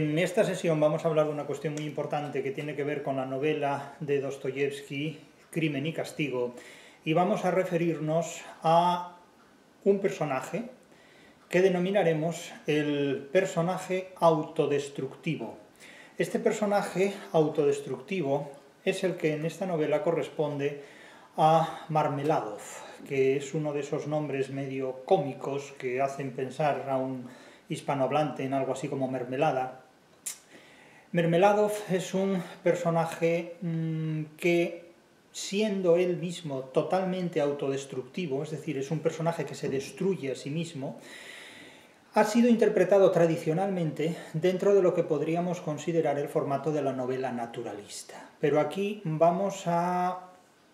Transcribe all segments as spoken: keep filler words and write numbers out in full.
En esta sesión vamos a hablar de una cuestión muy importante que tiene que ver con la novela de Dostoyevsky, Crimen y Castigo, y vamos a referirnos a un personaje que denominaremos el personaje autodestructivo. Este personaje autodestructivo es el que en esta novela corresponde a Marmeladov, que es uno de esos nombres medio cómicos que hacen pensar a un hispanohablante en algo así como mermelada. Marmeladov es un personaje mmm, que, siendo él mismo totalmente autodestructivo, es decir, es un personaje que se destruye a sí mismo, ha sido interpretado tradicionalmente dentro de lo que podríamos considerar el formato de la novela naturalista. Pero aquí vamos a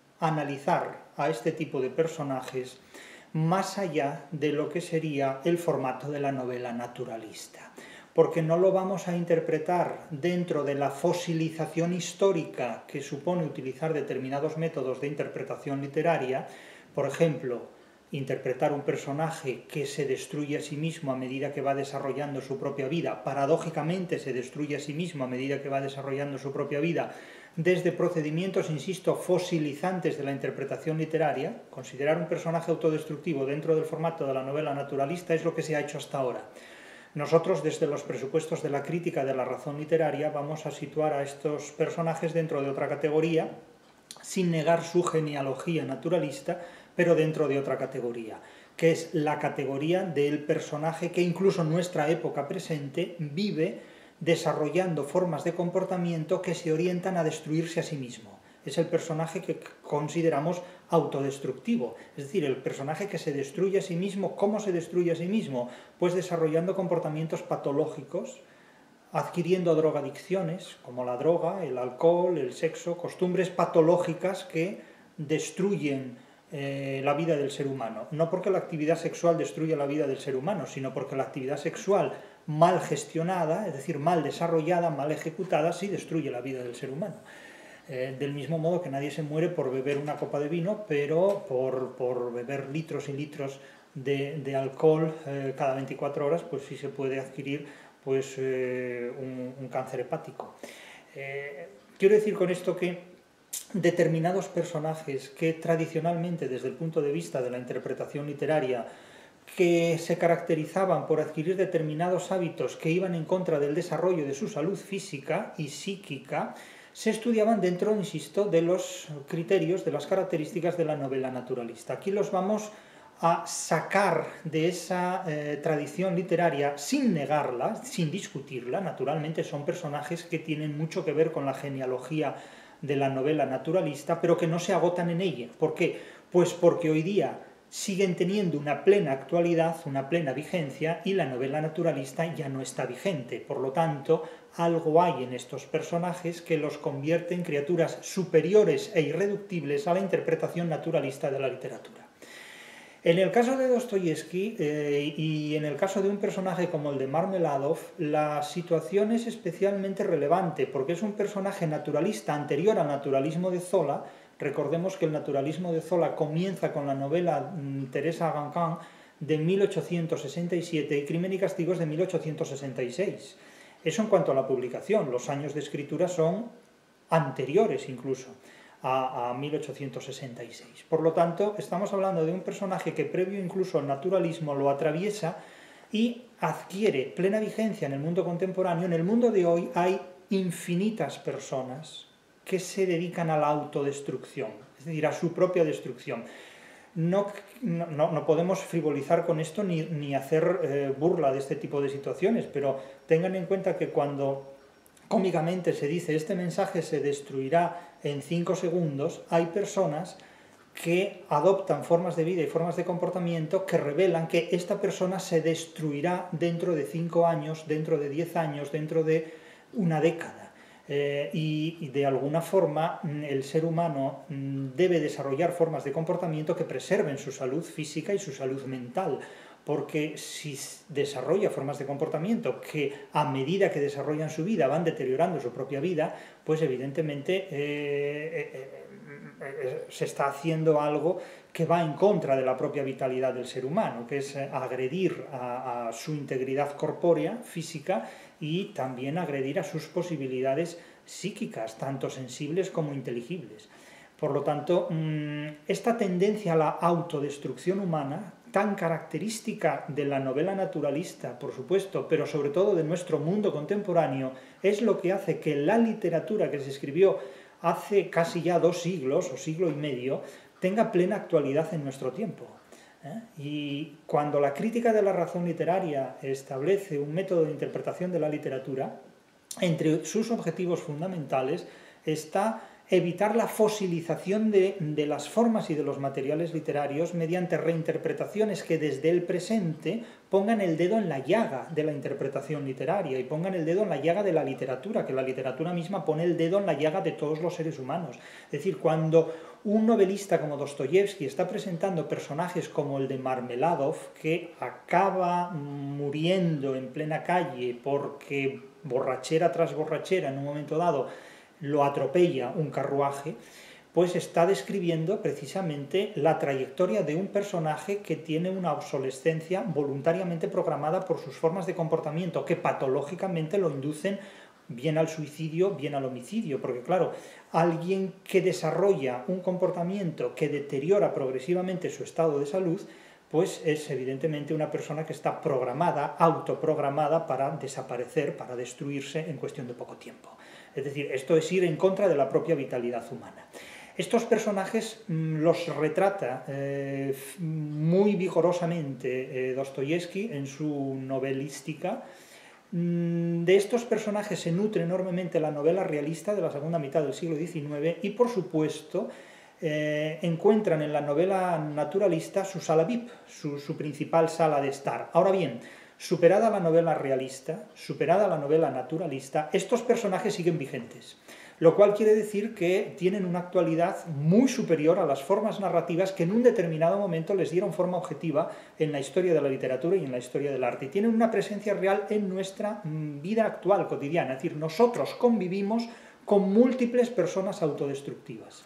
analizar a este tipo de personajes más allá de lo que sería el formato de la novela naturalista, porque no lo vamos a interpretar dentro de la fosilización histórica que supone utilizar determinados métodos de interpretación literaria. Por ejemplo, interpretar un personaje que se destruye a sí mismo a medida que va desarrollando su propia vida, paradójicamente se destruye a sí mismo a medida que va desarrollando su propia vida, desde procedimientos, insisto, fosilizantes de la interpretación literaria. Considerar un personaje autodestructivo dentro del formato de la novela naturalista es lo que se ha hecho hasta ahora. Nosotros, desde los presupuestos de la crítica de la razón literaria, vamos a situar a estos personajes dentro de otra categoría, sin negar su genealogía naturalista, pero dentro de otra categoría, que es la categoría del personaje que incluso en nuestra época presente vive desarrollando formas de comportamiento que se orientan a destruirse a sí mismo. Es el personaje que consideramos autodestructivo, es decir, el personaje que se destruye a sí mismo. ¿Cómo se destruye a sí mismo? Pues desarrollando comportamientos patológicos, adquiriendo drogadicciones, como la droga, el alcohol, el sexo, costumbres patológicas que destruyen eh, la vida del ser humano. No porque la actividad sexual destruya la vida del ser humano, sino porque la actividad sexual mal gestionada, es decir, mal desarrollada, mal ejecutada, sí destruye la vida del ser humano. Eh, del mismo modo que nadie se muere por beber una copa de vino, pero por, por beber litros y litros de, de alcohol eh, cada veinticuatro horas, pues sí se puede adquirir pues, eh, un, un cáncer hepático. Eh, quiero decir con esto que determinados personajes que tradicionalmente, desde el punto de vista de la interpretación literaria, que se caracterizaban por adquirir determinados hábitos que iban en contra del desarrollo de su salud física y psíquica, se estudiaban dentro, insisto, de los criterios, de las características de la novela naturalista. Aquí los vamos a sacar de esa eh, tradición literaria sin negarla, sin discutirla. Naturalmente son personajes que tienen mucho que ver con la genealogía de la novela naturalista, pero que no se agotan en ella. ¿Por qué? Pues porque hoy día siguen teniendo una plena actualidad, una plena vigencia, y la novela naturalista ya no está vigente. Por lo tanto, algo hay en estos personajes que los convierte en criaturas superiores e irreductibles a la interpretación naturalista de la literatura. En el caso de Dostoyevsky eh, y en el caso de un personaje como el de Marmeladov, la situación es especialmente relevante porque es un personaje naturalista anterior al naturalismo de Zola. Recordemos que el naturalismo de Zola comienza con la novela Teresa Gancan de mil ochocientos sesenta y siete y Crimen y Castigo es de mil ochocientos sesenta y seis. Eso en cuanto a la publicación. Los años de escritura son anteriores incluso a, a mil ochocientos sesenta y seis. Por lo tanto, estamos hablando de un personaje que previo incluso al naturalismo lo atraviesa y adquiere plena vigencia en el mundo contemporáneo. En el mundo de hoy hay infinitas personas que se dedican a la autodestrucción, es decir, a su propia destrucción. No, no, no podemos frivolizar con esto ni, ni hacer eh, burla de este tipo de situaciones, pero tengan en cuenta que cuando cómicamente se dice este mensaje se destruirá en cinco segundos, hay personas que adoptan formas de vida y formas de comportamiento que revelan que esta persona se destruirá dentro de cinco años, dentro de diez años, dentro de una década. Eh, y, y de alguna forma el ser humano debe desarrollar formas de comportamiento que preserven su salud física y su salud mental, porque si desarrolla formas de comportamiento que a medida que desarrollan su vida van deteriorando su propia vida, pues evidentemente eh, eh, se está haciendo algo que va en contra de la propia vitalidad del ser humano, que es agredir a, a su integridad corpórea, física, y también agredir a sus posibilidades psíquicas, tanto sensibles como inteligibles. Por lo tanto, esta tendencia a la autodestrucción humana, tan característica de la novela naturalista, por supuesto, pero sobre todo de nuestro mundo contemporáneo, es lo que hace que la literatura que se escribió hace casi ya dos siglos, o siglo y medio, tenga plena actualidad en nuestro tiempo. ¿eh? Y cuando la crítica de la razón literaria establece un método de interpretación de la literatura, entre sus objetivos fundamentales está evitar la fosilización de, de las formas y de los materiales literarios mediante reinterpretaciones que desde el presente pongan el dedo en la llaga de la interpretación literaria y pongan el dedo en la llaga de la literatura, que la literatura misma pone el dedo en la llaga de todos los seres humanos. Es decir, cuando un novelista como Dostoyevsky está presentando personajes como el de Marmeladov, que acaba muriendo en plena calle porque borrachera tras borrachera en un momento dado lo atropella un carruaje, pues está describiendo precisamente la trayectoria de un personaje que tiene una obsolescencia voluntariamente programada por sus formas de comportamiento, que patológicamente lo inducen bien al suicidio, bien al homicidio, porque claro, alguien que desarrolla un comportamiento que deteriora progresivamente su estado de salud, pues es evidentemente una persona que está programada, autoprogramada para desaparecer, para destruirse en cuestión de poco tiempo. Es decir, esto es ir en contra de la propia vitalidad humana. Estos personajes mmm, los retrata eh, muy vigorosamente eh, Dostoyevsky en su novelística. Mm, de estos personajes se nutre enormemente la novela realista de la segunda mitad del siglo diecinueve y, por supuesto, eh, encuentran en la novela naturalista su sala V I P, su, su principal sala de estar. Ahora bien, superada la novela realista, superada la novela naturalista, estos personajes siguen vigentes, lo cual quiere decir que tienen una actualidad muy superior a las formas narrativas que en un determinado momento les dieron forma objetiva en la historia de la literatura y en la historia del arte, y tienen una presencia real en nuestra vida actual, cotidiana, es decir, nosotros convivimos con múltiples personas autodestructivas.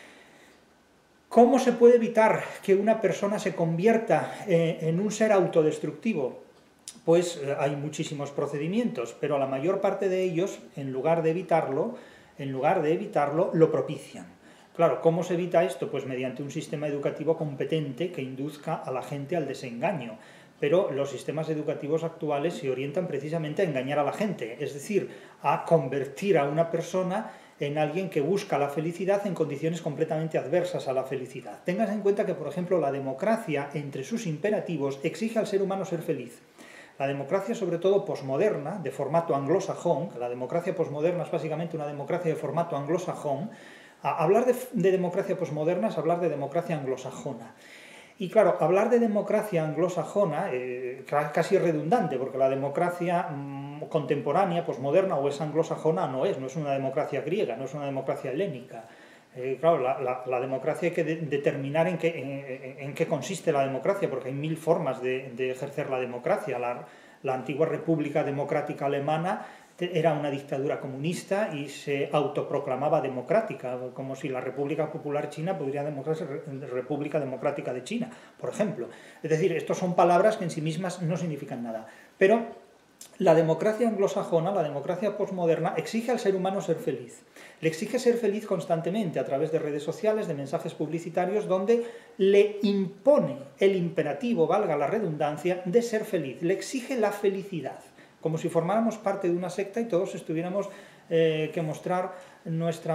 ¿Cómo se puede evitar que una persona se convierta en un ser autodestructivo? Pues hay muchísimos procedimientos, pero la mayor parte de ellos, en lugar de evitarlo, en lugar de evitarlo, lo propician. Claro, ¿cómo se evita esto? Pues mediante un sistema educativo competente que induzca a la gente al desengaño. Pero los sistemas educativos actuales se orientan precisamente a engañar a la gente, es decir, a convertir a una persona en alguien que busca la felicidad en condiciones completamente adversas a la felicidad. Tengas en cuenta que, por ejemplo, la democracia, entre sus imperativos, exige al ser humano ser feliz. La democracia, sobre todo posmoderna, de formato anglosajón, que la democracia posmoderna es básicamente una democracia de formato anglosajón, hablar de, de democracia posmoderna es hablar de democracia anglosajona. Y claro, hablar de democracia anglosajona eh, casi es redundante, porque la democracia mmm, contemporánea, posmoderna o es anglosajona no es, no es una democracia griega, no es una democracia helénica. Eh, claro, la, la, la democracia hay que de, determinar en qué, en, en qué consiste la democracia, porque hay mil formas de, de ejercer la democracia. La, la antigua República Democrática Alemana era una dictadura comunista y se autoproclamaba democrática, como si la República Popular China podría demostrarse República Democrática de China, por ejemplo. Es decir, estas son palabras que en sí mismas no significan nada. Pero la democracia anglosajona, la democracia posmoderna, exige al ser humano ser feliz. Le exige ser feliz constantemente a través de redes sociales, de mensajes publicitarios, donde le impone el imperativo, valga la redundancia, de ser feliz. Le exige la felicidad, como si formáramos parte de una secta y todos estuviéramos eh, que mostrar nuestra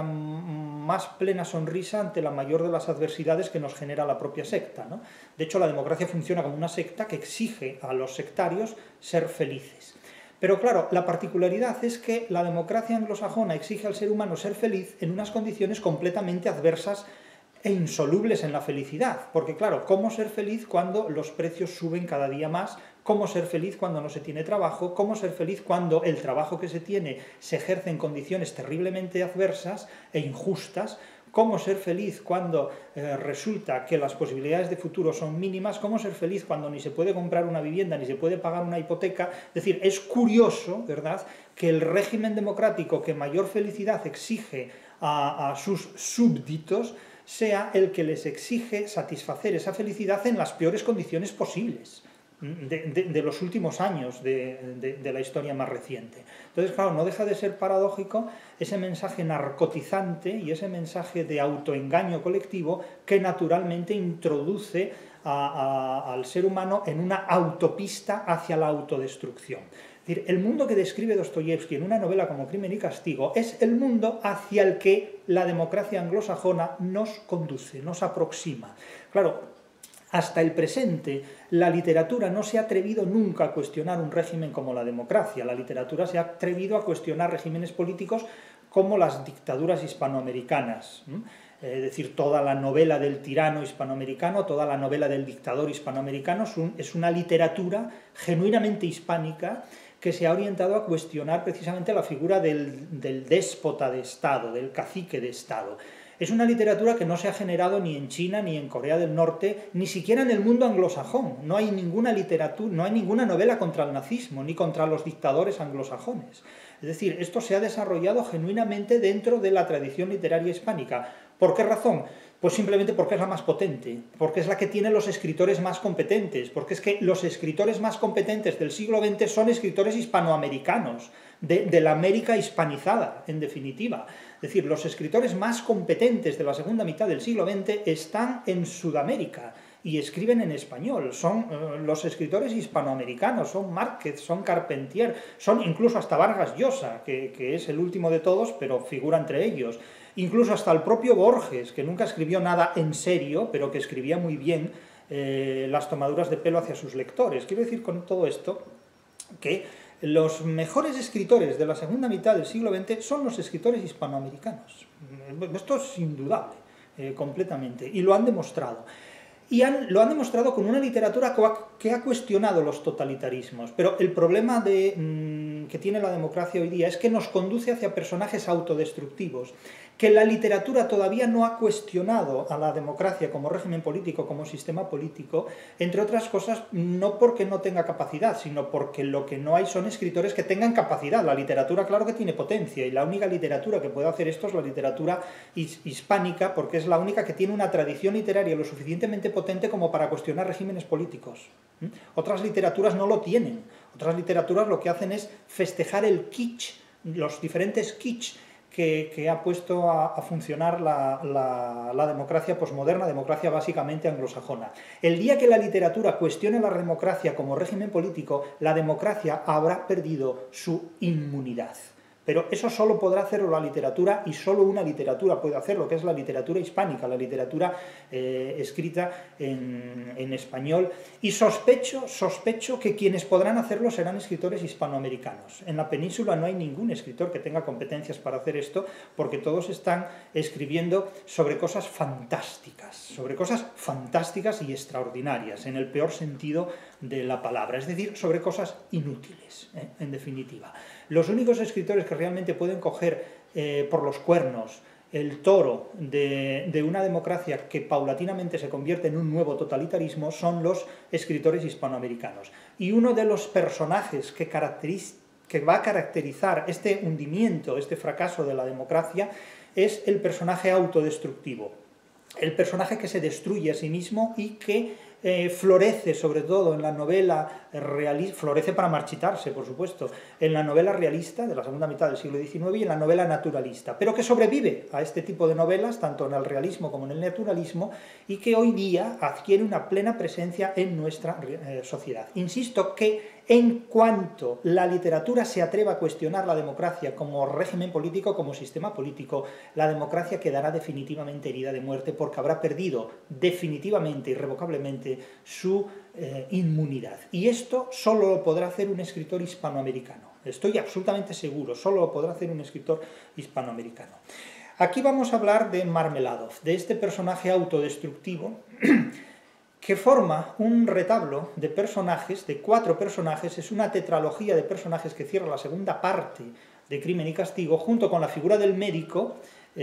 más plena sonrisa ante la mayor de las adversidades que nos genera la propia secta, ¿no? De hecho, la democracia funciona como una secta que exige a los sectarios ser felices. Pero claro, la particularidad es que la democracia anglosajona exige al ser humano ser feliz en unas condiciones completamente adversas e insolubles en la felicidad. Porque claro, ¿cómo ser feliz cuando los precios suben cada día más? ¿Cómo ser feliz cuando no se tiene trabajo? ¿Cómo ser feliz cuando el trabajo que se tiene se ejerce en condiciones terriblemente adversas e injustas? ¿Cómo ser feliz cuando eh, resulta que las posibilidades de futuro son mínimas? ¿Cómo ser feliz cuando ni se puede comprar una vivienda ni se puede pagar una hipoteca? Es decir, es curioso, ¿verdad?, que el régimen democrático que mayor felicidad exige a, a sus súbditos sea el que les exige satisfacer esa felicidad en las peores condiciones posibles de, de, de los últimos años de, de, de la historia más reciente. Entonces, claro, no deja de ser paradójico ese mensaje narcotizante y ese mensaje de autoengaño colectivo que naturalmente introduce a, a, al ser humano en una autopista hacia la autodestrucción. Es decir, el mundo que describe Dostoyevsky en una novela como Crimen y Castigo es el mundo hacia el que la democracia anglosajona nos conduce, nos aproxima. Claro, hasta el presente, la literatura no se ha atrevido nunca a cuestionar un régimen como la democracia. La literatura se ha atrevido a cuestionar regímenes políticos como las dictaduras hispanoamericanas. Es decir, toda la novela del tirano hispanoamericano, toda la novela del dictador hispanoamericano es una literatura genuinamente hispánica que se ha orientado a cuestionar precisamente la figura del, del déspota de Estado, del cacique de Estado. Es una literatura que no se ha generado ni en China, ni en Corea del Norte, ni siquiera en el mundo anglosajón. No hay ninguna literatura, no hay ninguna novela contra el nazismo, ni contra los dictadores anglosajones. Es decir, esto se ha desarrollado genuinamente dentro de la tradición literaria hispánica. ¿Por qué razón? Pues simplemente porque es la más potente, porque es la que tiene los escritores más competentes, porque es que los escritores más competentes del siglo veinte son escritores hispanoamericanos, de, de la América hispanizada, en definitiva. Es decir, los escritores más competentes de la segunda mitad del siglo veinte están en Sudamérica y escriben en español. Son uh, los escritores hispanoamericanos, son Márquez, son Carpentier, son incluso hasta Vargas Llosa, que, que es el último de todos, pero figura entre ellos. Incluso hasta el propio Borges, que nunca escribió nada en serio, pero que escribía muy bien eh, las tomaduras de pelo hacia sus lectores. Quiero decir con todo esto que los mejores escritores de la segunda mitad del siglo veinte son los escritores hispanoamericanos. Esto es indudable, eh, completamente, y lo han demostrado. Y han, lo han demostrado con una literatura que ha cuestionado los totalitarismos. Pero el problema de, mmm, que tiene la democracia hoy día es que nos conduce hacia personajes autodestructivos, que la literatura todavía no ha cuestionado a la democracia como régimen político, como sistema político, entre otras cosas, no porque no tenga capacidad, sino porque lo que no hay son escritores que tengan capacidad. La literatura, claro que tiene potencia, y la única literatura que puede hacer esto es la literatura hispánica, porque es la única que tiene una tradición literaria lo suficientemente potente como para cuestionar regímenes políticos. ¿Mm? Otras literaturas no lo tienen. Otras literaturas lo que hacen es festejar el kitsch, los diferentes kitsch que, que ha puesto a, a funcionar la, la, la democracia posmoderna, democracia básicamente anglosajona. El día que la literatura cuestione la democracia como régimen político, la democracia habrá perdido su inmunidad. Pero eso solo podrá hacerlo la literatura, y solo una literatura puede hacerlo, que es la literatura hispánica, la literatura eh, escrita en, en español. Y sospecho, sospecho que quienes podrán hacerlo serán escritores hispanoamericanos. En la península no hay ningún escritor que tenga competencias para hacer esto, porque todos están escribiendo sobre cosas fantásticas, sobre cosas fantásticas y extraordinarias, en el peor sentido de la palabra, es decir, sobre cosas inútiles, ¿eh? En definitiva. Los únicos escritores que realmente pueden coger eh, por los cuernos el toro de, de una democracia que paulatinamente se convierte en un nuevo totalitarismo son los escritores hispanoamericanos. Y uno de los personajes que, que va a caracterizar este hundimiento, este fracaso de la democracia, es el personaje autodestructivo. El personaje que se destruye a sí mismo y que eh, florece sobre todo en la novela realista, florece para marchitarse, por supuesto, en la novela realista de la segunda mitad del siglo diecinueve y en la novela naturalista, pero que sobrevive a este tipo de novelas, tanto en el realismo como en el naturalismo, y que hoy día adquiere una plena presencia en nuestra eh, sociedad. Insisto que en cuanto la literatura se atreva a cuestionar la democracia como régimen político, como sistema político, la democracia quedará definitivamente herida de muerte porque habrá perdido definitivamente, irrevocablemente, su eh, inmunidad. Y esto solo lo podrá hacer un escritor hispanoamericano. Estoy absolutamente seguro, solo lo podrá hacer un escritor hispanoamericano. Aquí vamos a hablar de Marmeladov, de este personaje autodestructivo que forma un retablo de personajes, de cuatro personajes, es una tetralogía de personajes que cierra la segunda parte de Crimen y Castigo, junto con la figura del médico,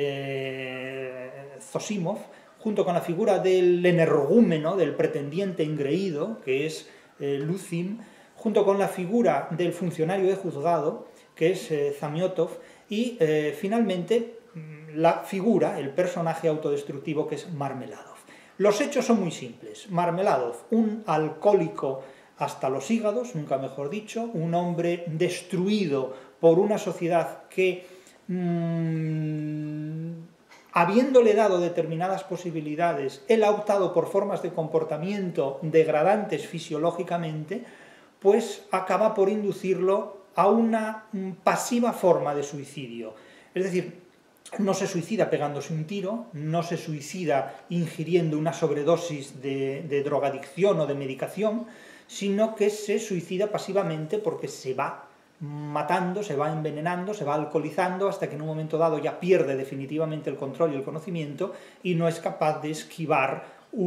eh, Zosimov, junto con la figura del energúmeno, del pretendiente engreído, que es eh, Luzin, junto con la figura del funcionario de juzgado, que es eh, Zamiotov, y eh, finalmente la figura, el personaje autodestructivo que es Marmeladov. Los hechos son muy simples. Marmeladov, un alcohólico hasta los hígados, nunca mejor dicho, un hombre destruido por una sociedad que, mmm, habiéndole dado determinadas posibilidades, él ha optado por formas de comportamiento degradantes fisiológicamente, pues acaba por inducirlo a una pasiva forma de suicidio. Es decir, no se suicida pegándose un tiro, no se suicida ingiriendo una sobredosis de, de drogadicción o de medicación, sino que se suicida pasivamente porque se va matando, se va envenenando, se va alcoholizando, hasta que en un momento dado ya pierde definitivamente el control y el conocimiento y no es capaz de esquivar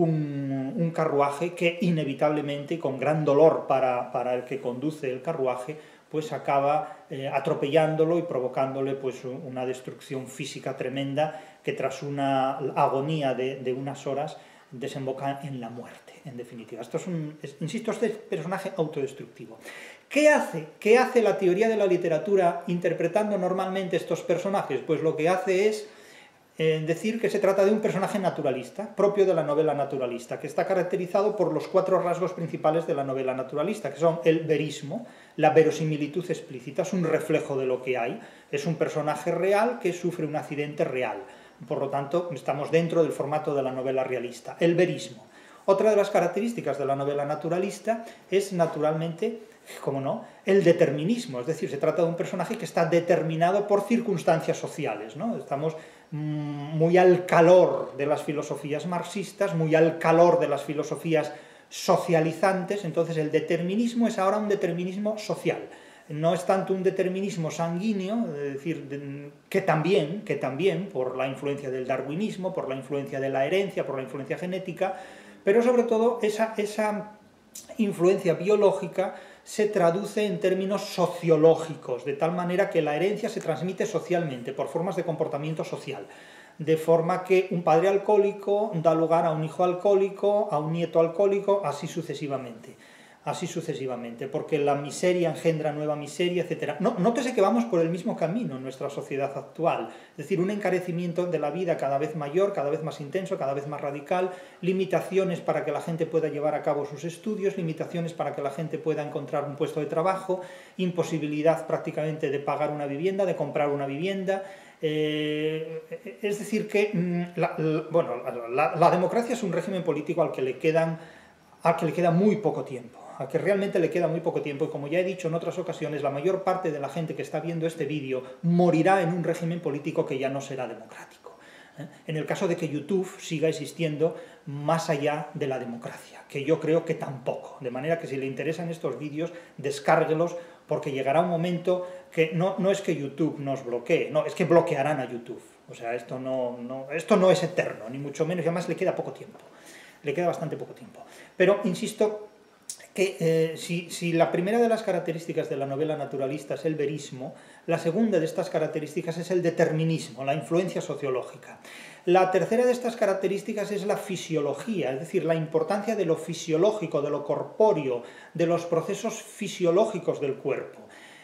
un, un carruaje que inevitablemente, con gran dolor para, para el que conduce el carruaje, pues acaba eh, atropellándolo y provocándole pues, una destrucción física tremenda que tras una agonía de, de unas horas desemboca en la muerte, en definitiva. Esto es un, es, insisto, este personaje autodestructivo. ¿Qué hace? ¿Qué hace la teoría de la literatura interpretando normalmente estos personajes? Pues lo que hace es eh, decir que se trata de un personaje naturalista, propio de la novela naturalista, que está caracterizado por los cuatro rasgos principales de la novela naturalista, que son el verismo, la verosimilitud explícita, es un reflejo de lo que hay, es un personaje real que sufre un accidente real. Por lo tanto, estamos dentro del formato de la novela realista. El verismo. Otra de las características de la novela naturalista es, naturalmente, como no, el determinismo. Es decir, se trata de un personaje que está determinado por circunstancias sociales, ¿no? Estamos mmm, muy al calor de las filosofías marxistas, muy al calor de las filosofías socializantes, entonces el determinismo es ahora un determinismo social. No es tanto un determinismo sanguíneo, es decir, que también, que también, por la influencia del darwinismo, por la influencia de la herencia, por la influencia genética, pero sobre todo esa, esa influencia biológica se traduce en términos sociológicos, de tal manera que la herencia se transmite socialmente, por formas de comportamiento social. De forma que un padre alcohólico da lugar a un hijo alcohólico, a un nieto alcohólico, así sucesivamente. Así sucesivamente, porque la miseria engendra nueva miseria, etcétera. No, nótese que vamos por el mismo camino en nuestra sociedad actual, es decir, un encarecimiento de la vida cada vez mayor, cada vez más intenso, cada vez más radical, limitaciones para que la gente pueda llevar a cabo sus estudios, limitaciones para que la gente pueda encontrar un puesto de trabajo, imposibilidad prácticamente de pagar una vivienda, de comprar una vivienda. Eh, es decir que la, la, bueno, la, la democracia es un régimen político al que le quedan, al que le queda muy poco tiempo. A que realmente le queda muy poco tiempo, y como ya he dicho en otras ocasiones, la mayor parte de la gente que está viendo este vídeo morirá en un régimen político que ya no será democrático. ¿eh? En el caso de que YouTube siga existiendo más allá de la democracia, que yo creo que tampoco, de manera que si le interesan estos vídeos, descárguelos, porque llegará un momento que no, no es que YouTube nos bloquee, no, es que bloquearán a YouTube. O sea, esto no, no, esto no es eterno, ni mucho menos, y además le queda poco tiempo, le queda bastante poco tiempo. Pero, insisto, que eh, si, si la primera de las características de la novela naturalista es el verismo, la segunda de estas características es el determinismo, la influencia sociológica. La tercera de estas características es la fisiología, es decir, la importancia de lo fisiológico, de lo corpóreo, de los procesos fisiológicos del cuerpo.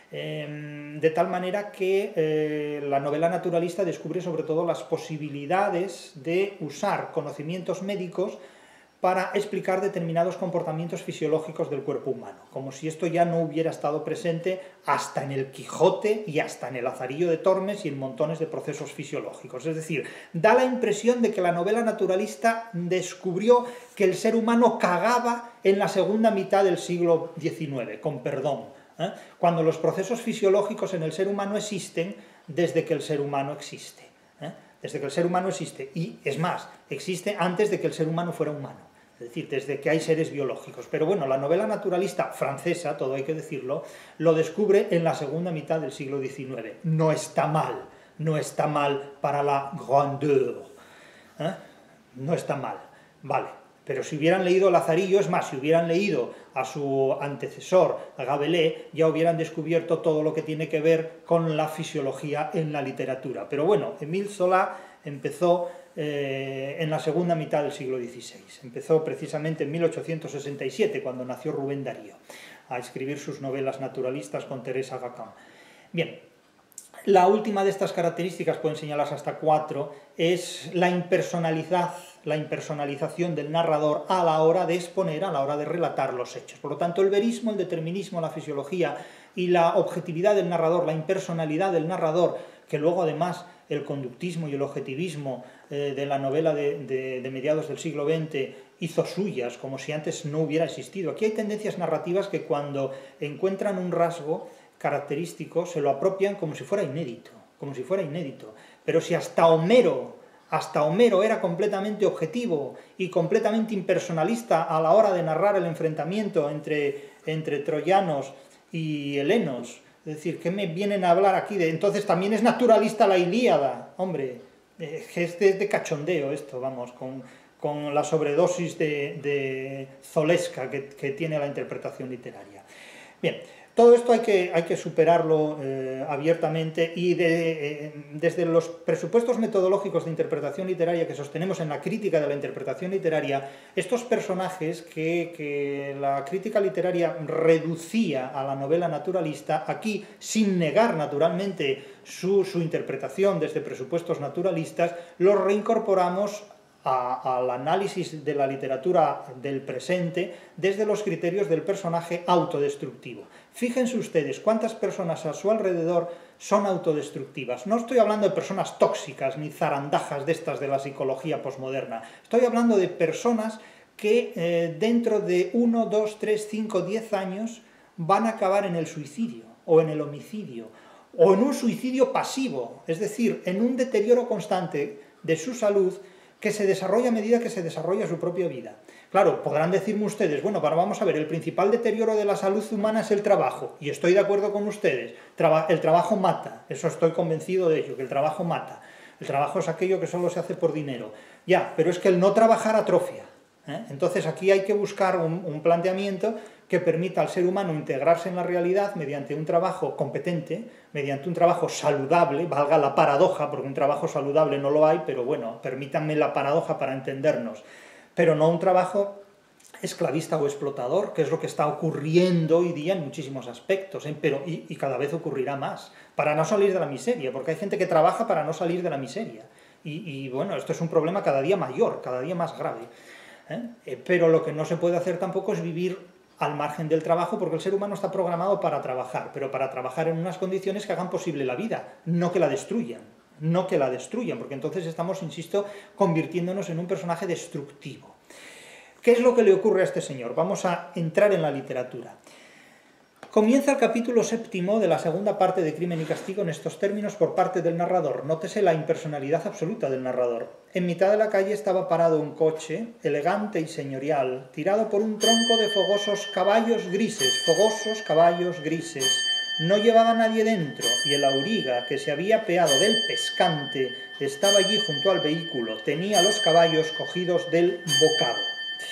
Eh, de tal manera que eh, la novela naturalista descubre sobre todo las posibilidades de usar conocimientos médicos para explicar determinados comportamientos fisiológicos del cuerpo humano, como si esto ya no hubiera estado presente hasta en el Quijote y hasta en el Lazarillo de Tormes y en montones de procesos fisiológicos. Es decir, da la impresión de que la novela naturalista descubrió que el ser humano cagaba en la segunda mitad del siglo diecinueve, con perdón, ¿eh? cuando los procesos fisiológicos en el ser humano existen desde que el ser humano existe. ¿eh? Desde que el ser humano existe, y es más, existe antes de que el ser humano fuera humano. Es decir, desde que hay seres biológicos. Pero bueno, la novela naturalista francesa, todo hay que decirlo, lo descubre en la segunda mitad del siglo diecinueve. No está mal, no está mal para la grandeur. ¿Eh? No está mal, vale. Pero si hubieran leído Lazarillo, es más, si hubieran leído a su antecesor, a Rabelais, ya hubieran descubierto todo lo que tiene que ver con la fisiología en la literatura. Pero bueno, Émile Zola empezó eh, en la segunda mitad del siglo dieciséis. Empezó precisamente en mil ochocientos sesenta y siete, cuando nació Rubén Darío, a escribir sus novelas naturalistas con Teresa Gacán. Bien, La última de estas características, pueden señalarse hasta cuatro, es la impersonalidad, la impersonalización del narrador a la hora de exponer, a la hora de relatar los hechos. Por lo tanto, el verismo, el determinismo, la fisiología y la objetividad del narrador, la impersonalidad del narrador, que luego además el conductismo y el objetivismo eh, de la novela de, de, de mediados del siglo veinte hizo suyas, como si antes no hubiera existido. Aquí hay tendencias narrativas que cuando encuentran un rasgo característico se lo apropian como si fuera inédito, como si fuera inédito. Pero si hasta Homero, hasta Homero era completamente objetivo y completamente impersonalista a la hora de narrar el enfrentamiento entre, entre troyanos y helenos, es decir, ¿qué me vienen a hablar aquí de...? Entonces también es naturalista la Ilíada, hombre, es de, de cachondeo esto, vamos, con, con la sobredosis de, de zolesca que, que tiene la interpretación literaria. Bien, todo esto hay que, hay que superarlo eh, abiertamente y de, eh, desde los presupuestos metodológicos de interpretación literaria que sostenemos en la crítica de la interpretación literaria, estos personajes que, que la crítica literaria reducía a la novela naturalista, aquí, sin negar naturalmente su, su interpretación desde presupuestos naturalistas, los reincorporamos A, al análisis de la literatura del presente desde los criterios del personaje autodestructivo. Fíjense ustedes cuántas personas a su alrededor son autodestructivas. No estoy hablando de personas tóxicas ni zarandajas de estas de la psicología posmoderna. Estoy hablando de personas que eh, dentro de uno, dos, tres, cinco, diez años van a acabar en el suicidio o en el homicidio o en un suicidio pasivo, es decir, en un deterioro constante de su salud que se desarrolla a medida que se desarrolla su propia vida. Claro, podrán decirme ustedes, bueno, pero vamos a ver, el principal deterioro de la salud humana es el trabajo, y estoy de acuerdo con ustedes, Traba- el trabajo mata, eso estoy convencido de ello, que el trabajo mata, el trabajo es aquello que solo se hace por dinero, ya, pero es que el no trabajar atrofia, ¿eh? Entonces aquí hay que buscar un, un planteamiento que permita al ser humano integrarse en la realidad mediante un trabajo competente, mediante un trabajo saludable, valga la paradoja, porque un trabajo saludable no lo hay, pero bueno, permítanme la paradoja para entendernos, pero no un trabajo esclavista o explotador, que es lo que está ocurriendo hoy día en muchísimos aspectos, ¿eh? Pero, y, y cada vez ocurrirá más, para no salir de la miseria, porque hay gente que trabaja para no salir de la miseria, y, y bueno, esto es un problema cada día mayor, cada día más grave, ¿eh? Eh, pero lo que no se puede hacer tampoco es vivir al margen del trabajo, porque el ser humano está programado para trabajar, pero para trabajar en unas condiciones que hagan posible la vida, no que la destruyan, no que la destruyan, porque entonces estamos, insisto, convirtiéndonos en un personaje destructivo. ¿Qué es lo que le ocurre a este señor? Vamos a entrar en la literatura. Comienza el capítulo séptimo de la segunda parte de Crimen y Castigo en estos términos por parte del narrador. Nótese la impersonalidad absoluta del narrador. En mitad de la calle estaba parado un coche, elegante y señorial, tirado por un tronco de fogosos caballos grises, fogosos caballos grises. No llevaba nadie dentro, y el auriga, que se había apeado del pescante, estaba allí junto al vehículo, tenía los caballos cogidos del bocado.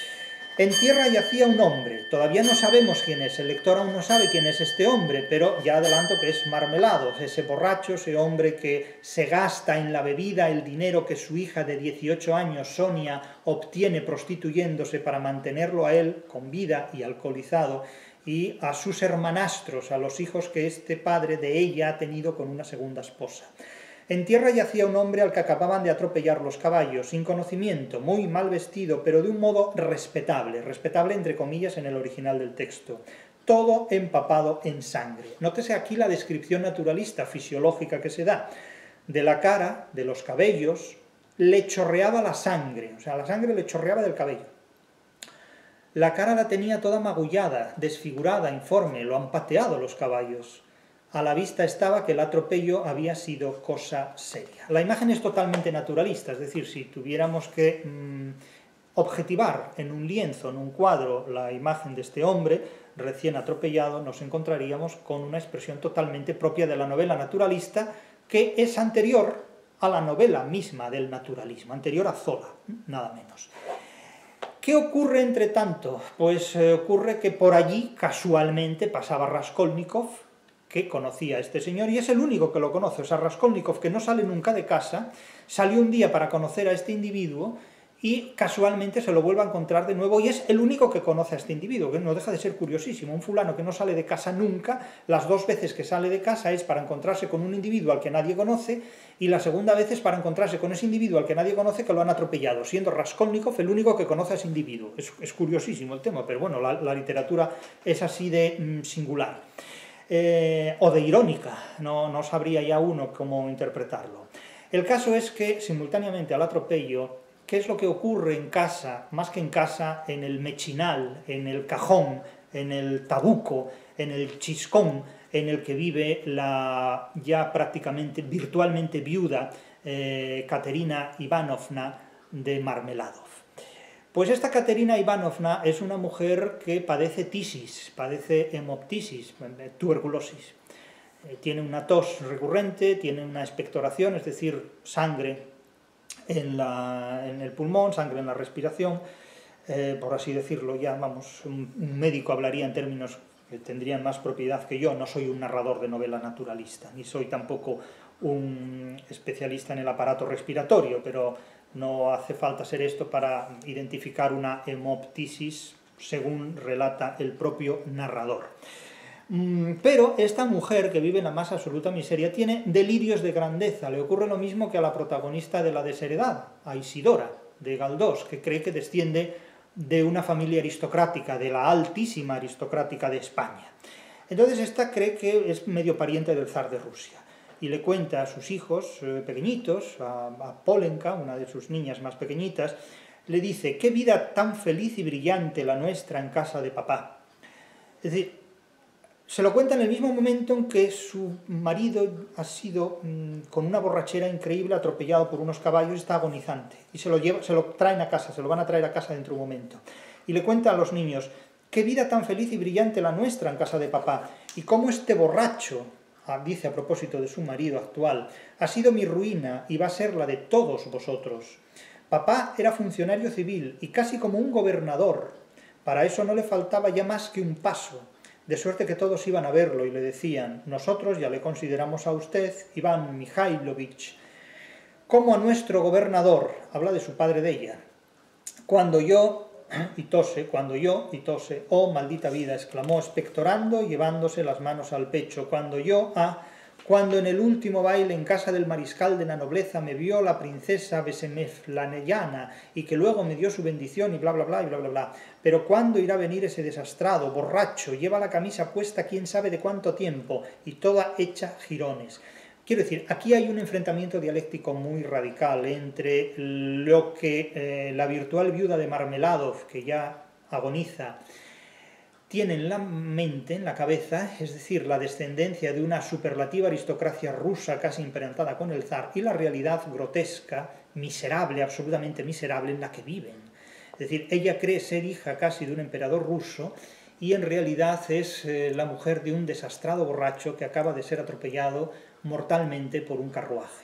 En tierra yacía un hombre, todavía no sabemos quién es, el lector aún no sabe quién es este hombre, pero ya adelanto que es Marmelado, ese borracho, ese hombre que se gasta en la bebida el dinero que su hija de dieciocho años, Sonia, obtiene prostituyéndose para mantenerlo a él con vida y alcoholizado, y a sus hermanastros, a los hijos que este padre de ella ha tenido con una segunda esposa. En tierra yacía un hombre al que acababan de atropellar los caballos, sin conocimiento, muy mal vestido, pero de un modo respetable, respetable entre comillas en el original del texto, todo empapado en sangre. Nótese aquí la descripción naturalista, fisiológica que se da. De la cara, de los cabellos, le chorreaba la sangre, o sea, la sangre le chorreaba del cabello. La cara la tenía toda magullada, desfigurada, informe, lo han pateado los caballos. A la vista estaba que el atropello había sido cosa seria. La imagen es totalmente naturalista, es decir, si tuviéramos que mmm, objetivar en un lienzo, en un cuadro, la imagen de este hombre recién atropellado, nos encontraríamos con una expresión totalmente propia de la novela naturalista, que es anterior a la novela misma del naturalismo, anterior a Zola, nada menos. ¿Qué ocurre entre tanto? Pues eh, ocurre que por allí casualmente pasaba Raskolnikov, que conocía a este señor, y es el único que lo conoce. O sea, Raskolnikov, que no sale nunca de casa, salió un día para conocer a este individuo y casualmente se lo vuelve a encontrar de nuevo y es el único que conoce a este individuo, que no deja de ser curiosísimo. Un fulano que no sale de casa nunca, las dos veces que sale de casa es para encontrarse con un individuo al que nadie conoce y la segunda vez es para encontrarse con ese individuo al que nadie conoce que lo han atropellado, siendo Raskolnikov el único que conoce a ese individuo. Es, es curiosísimo el tema, pero bueno, la, la literatura es así de mm, singular. Eh, o de irónica, no, no sabría ya uno cómo interpretarlo. El caso es que simultáneamente al atropello, ¿qué es lo que ocurre en casa, más que en casa, en el mechinal, en el cajón, en el tabuco, en el chiscón, en el que vive la ya prácticamente virtualmente viuda eh, Katerina Ivanovna de Marmeladov? Pues esta Katerina Ivanovna es una mujer que padece tisis, padece hemoptisis, tuberculosis. Eh, tiene una tos recurrente, tiene una expectoración, es decir, sangre En, la, en el pulmón, sangre en la respiración, eh, por así decirlo, ya vamos, un, un médico hablaría en términos que tendrían más propiedad que yo. No soy un narrador de novela naturalista, ni soy tampoco un especialista en el aparato respiratorio, pero no hace falta ser esto para identificar una hemoptisis, según relata el propio narrador. Pero esta mujer, que vive en la más absoluta miseria, tiene delirios de grandeza. Le ocurre lo mismo que a la protagonista de La desheredad, a Isidora, de Galdós, que cree que desciende de una familia aristocrática, de la altísima aristocrática de España. Entonces esta cree que es medio pariente del zar de Rusia, y le cuenta a sus hijos eh, pequeñitos, a, a Polenka, una de sus niñas más pequeñitas, le dice: «Qué vida tan feliz y brillante la nuestra en casa de papá». Es decir, se lo cuenta en el mismo momento en que su marido ha sido, mmm, con una borrachera increíble, atropellado por unos caballos y está agonizante. Y se lo, lleva, se lo traen a casa, se lo van a traer a casa dentro de un momento. Y le cuenta a los niños: «Qué vida tan feliz y brillante la nuestra en casa de papá. Y cómo este borracho», dice a propósito de su marido actual, «ha sido mi ruina y va a ser la de todos vosotros. Papá era funcionario civil y casi como un gobernador. Para eso no le faltaba ya más que un paso. De suerte que todos iban a verlo y le decían: nosotros ya le consideramos a usted, Iván Mikhailovich, como a nuestro gobernador», habla de su padre de ella. «Cuando yo, y tose, cuando yo, y tose, oh maldita vida», exclamó expectorando y llevándose las manos al pecho, «cuando yo, ah, cuando en el último baile en casa del mariscal de la nobleza me vio la princesa Besemeflaneyana y que luego me dio su bendición y bla bla bla y bla bla bla. Pero ¿cuándo irá a venir ese desastrado, borracho, lleva la camisa puesta quién sabe de cuánto tiempo y toda hecha jirones?» Quiero decir, aquí hay un enfrentamiento dialéctico muy radical entre lo que eh, la virtual viuda de Marmeladov, que ya agoniza, tiene en la mente, en la cabeza, es decir, la descendencia de una superlativa aristocracia rusa casi emparentada con el zar, y la realidad grotesca, miserable, absolutamente miserable, en la que viven. Es decir, ella cree ser hija casi de un emperador ruso, y en realidad es eh, la mujer de un desastrado borracho que acaba de ser atropellado mortalmente por un carruaje.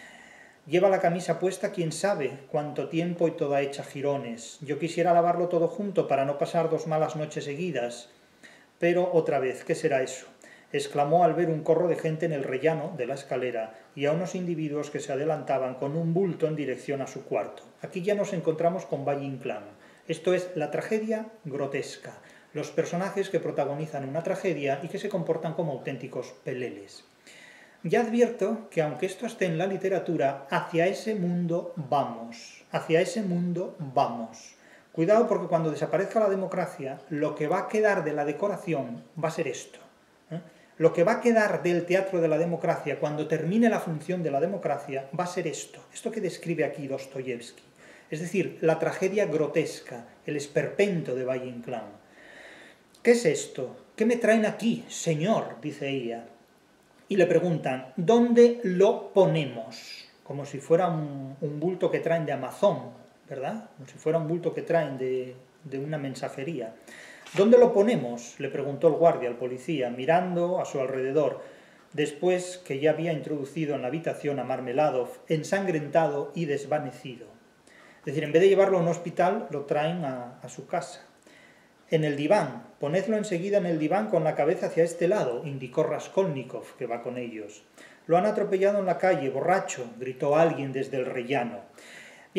Lleva la camisa puesta quién sabe cuánto tiempo y toda hecha jirones. Yo quisiera lavarlo todo junto para no pasar dos malas noches seguidas. Pero otra vez, ¿qué será eso?, exclamó al ver un corro de gente en el rellano de la escalera y a unos individuos que se adelantaban con un bulto en dirección a su cuarto. Aquí ya nos encontramos con Valle Inclán. Esto es la tragedia grotesca, los personajes que protagonizan una tragedia y que se comportan como auténticos peleles. Ya advierto que aunque esto esté en la literatura, hacia ese mundo vamos, hacia ese mundo vamos. Cuidado, porque cuando desaparezca la democracia, lo que va a quedar de la decoración va a ser esto. ¿eh? Lo que va a quedar del teatro de la democracia, cuando termine la función de la democracia, va a ser esto, esto que describe aquí Dostoyevsky. Es decir, la tragedia grotesca, el esperpento de Valle Inclán. ¿Qué es esto? ¿Qué me traen aquí, señor?, dice ella. Y le preguntan: ¿dónde lo ponemos? Como si fuera un, un bulto que traen de Amazon, ¿verdad? Como si fuera un bulto que traen de, de una mensajería. ¿Dónde lo ponemos?, le preguntó el guardia al policía, mirando a su alrededor, después que ya había introducido en la habitación a Marmeladov, ensangrentado y desvanecido. Es decir, en vez de llevarlo a un hospital, lo traen a, a su casa. «En el diván, ponedlo enseguida en el diván con la cabeza hacia este lado», indicó Raskolnikov, que va con ellos. «Lo han atropellado en la calle, borracho», gritó alguien desde el rellano. Bien,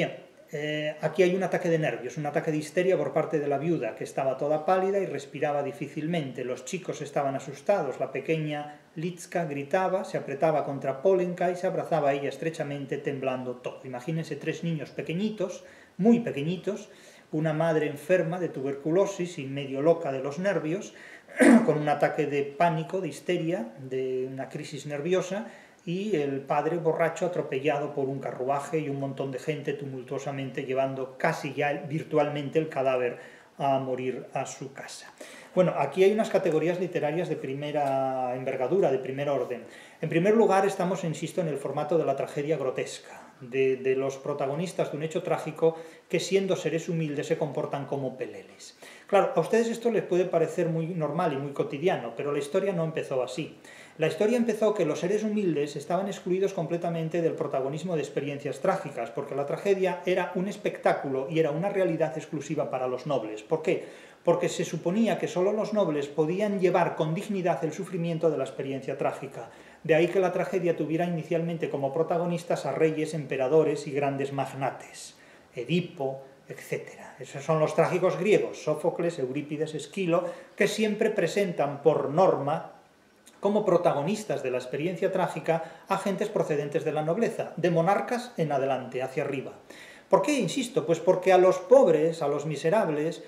Eh, aquí hay un ataque de nervios, un ataque de histeria por parte de la viuda, que estaba toda pálida y respiraba difícilmente. Los chicos estaban asustados, la pequeña Litska gritaba, se apretaba contra Polenka y se abrazaba a ella estrechamente, temblando todo. Imagínense tres niños pequeñitos, muy pequeñitos, una madre enferma de tuberculosis y medio loca de los nervios, con un ataque de pánico, de histeria, de una crisis nerviosa, y el padre borracho atropellado por un carruaje y un montón de gente tumultuosamente llevando casi ya virtualmente el cadáver a morir a su casa. Bueno, aquí hay unas categorías literarias de primera envergadura, de primer orden. En primer lugar estamos, insisto, en el formato de la tragedia grotesca, de, de los protagonistas de un hecho trágico que, siendo seres humildes, se comportan como peleles. Claro, a ustedes esto les puede parecer muy normal y muy cotidiano, pero la historia no empezó así. La historia empezó que los seres humildes estaban excluidos completamente del protagonismo de experiencias trágicas, porque la tragedia era un espectáculo y era una realidad exclusiva para los nobles. ¿Por qué? Porque se suponía que solo los nobles podían llevar con dignidad el sufrimiento de la experiencia trágica. De ahí que la tragedia tuviera inicialmente como protagonistas a reyes, emperadores y grandes magnates, Edipo, etcétera. Esos son los trágicos griegos, Sófocles, Eurípides, Esquilo, que siempre presentan por norma como protagonistas de la experiencia trágica a gentes procedentes de la nobleza, de monarcas en adelante, hacia arriba. ¿Por qué? Insisto, pues porque a los pobres, a los miserables,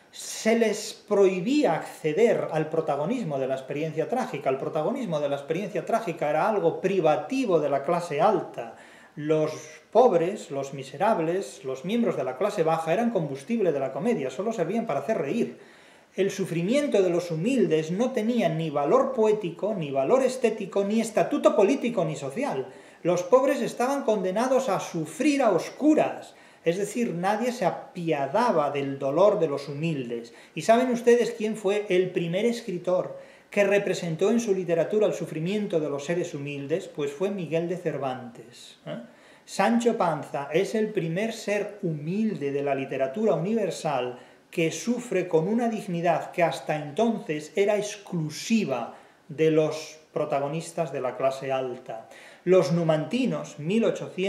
se les prohibía acceder al protagonismo de la experiencia trágica. El protagonismo de la experiencia trágica era algo privativo de la clase alta. Los pobres, los miserables, los miembros de la clase baja eran combustible de la comedia, solo servían para hacer reír. El sufrimiento de los humildes no tenía ni valor poético, ni valor estético, ni estatuto político ni social. Los pobres estaban condenados a sufrir a oscuras, es decir, nadie se apiadaba del dolor de los humildes. ¿Y saben ustedes quién fue el primer escritor que representó en su literatura el sufrimiento de los seres humildes? Pues fue Miguel de Cervantes. ¿eh? Sancho Panza es el primer ser humilde de la literatura universal que sufre con una dignidad que hasta entonces era exclusiva de los protagonistas de la clase alta. Los numantinos, mil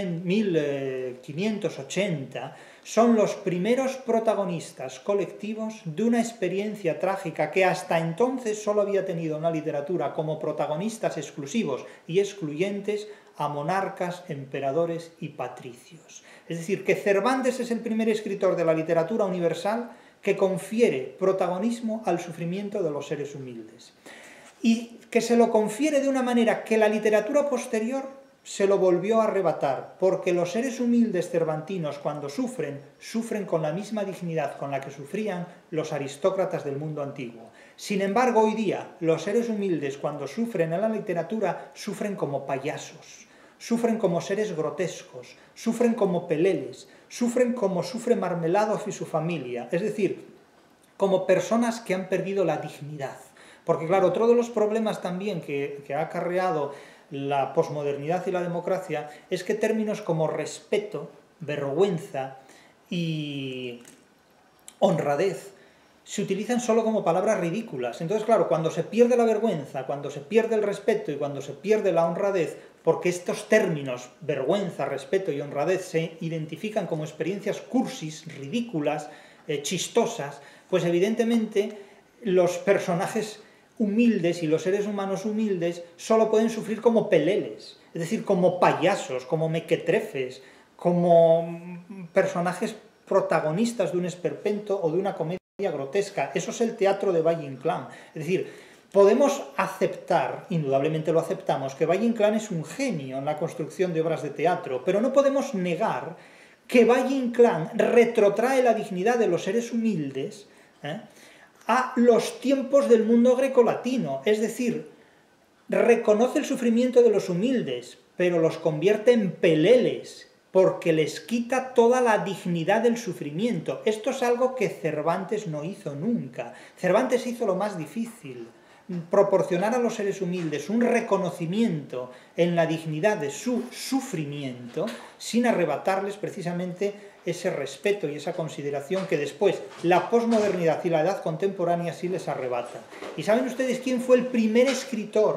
quinientos ochenta, son los primeros protagonistas colectivos de una experiencia trágica que hasta entonces solo había tenido en la literatura como protagonistas exclusivos y excluyentes a monarcas, emperadores y patricios. Es decir, que Cervantes es el primer escritor de la literatura universal que confiere protagonismo al sufrimiento de los seres humildes. Y que se lo confiere de una manera que la literatura posterior se lo volvió a arrebatar, porque los seres humildes cervantinos, cuando sufren, sufren con la misma dignidad con la que sufrían los aristócratas del mundo antiguo. Sin embargo, hoy día, los seres humildes, cuando sufren en la literatura, sufren como payasos, sufren como seres grotescos, sufren como peleles, sufren como sufre Marmeladov y su familia, es decir, como personas que han perdido la dignidad. Porque claro, otro de los problemas también que, que ha acarreado la posmodernidad y la democracia es que términos como respeto, vergüenza y honradez se utilizan solo como palabras ridículas. Entonces, claro, cuando se pierde la vergüenza, cuando se pierde el respeto y cuando se pierde la honradez, porque estos términos, vergüenza, respeto y honradez, se identifican como experiencias cursis, ridículas, eh, chistosas, pues evidentemente los personajes humildes y los seres humanos humildes solo pueden sufrir como peleles, es decir, como payasos, como mequetrefes, como personajes protagonistas de un esperpento o de una comedia grotesca. Eso es el teatro de Valle-Inclán. Es decir, podemos aceptar, indudablemente lo aceptamos, que Valle-Inclán es un genio en la construcción de obras de teatro, pero no podemos negar que Valle-Inclán retrotrae la dignidad de los seres humildes ¿eh? a los tiempos del mundo grecolatino, es decir, reconoce el sufrimiento de los humildes, pero los convierte en peleles, porque les quita toda la dignidad del sufrimiento. Esto es algo que Cervantes no hizo nunca. Cervantes hizo lo más difícil, proporcionar a los seres humildes un reconocimiento en la dignidad de su sufrimiento, sin arrebatarles precisamente ese respeto y esa consideración que después la posmodernidad y la edad contemporánea sí les arrebata. ¿Y saben ustedes quién fue el primer escritor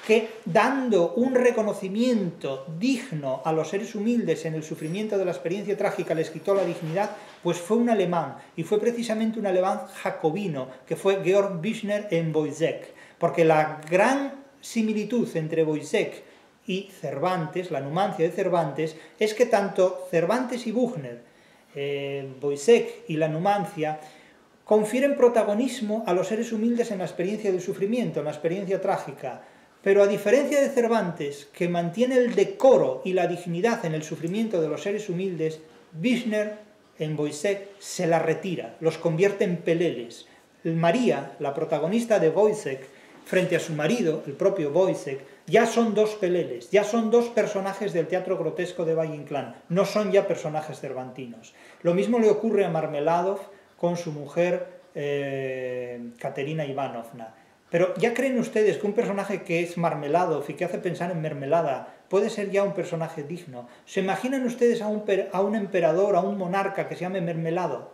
que dando un reconocimiento digno a los seres humildes en el sufrimiento de la experiencia trágica les quitó la dignidad, pues fue un alemán, y fue precisamente un alemán jacobino, que fue Georg Büchner en Woyzeck, porque la gran similitud entre Woyzeck y Cervantes, la Numancia de Cervantes, es que tanto Cervantes y Büchner, eh, Woyzeck y la Numancia, confieren protagonismo a los seres humildes en la experiencia del sufrimiento, en la experiencia trágica. Pero a diferencia de Cervantes, que mantiene el decoro y la dignidad en el sufrimiento de los seres humildes, Büchner en Woyzeck se la retira, los convierte en peleles. María, la protagonista de Woyzeck, frente a su marido, el propio Woyzeck, ya son dos peleles, ya son dos personajes del teatro grotesco de Valle-Inclán, no son ya personajes cervantinos. Lo mismo le ocurre a Marmeladov con su mujer eh, Katerina Ivanovna. Pero ¿ya creen ustedes que un personaje que es Marmeladov y que hace pensar en mermelada puede ser ya un personaje digno? ¿Se imaginan ustedes a un, a un emperador, a un monarca que se llame Mermelado?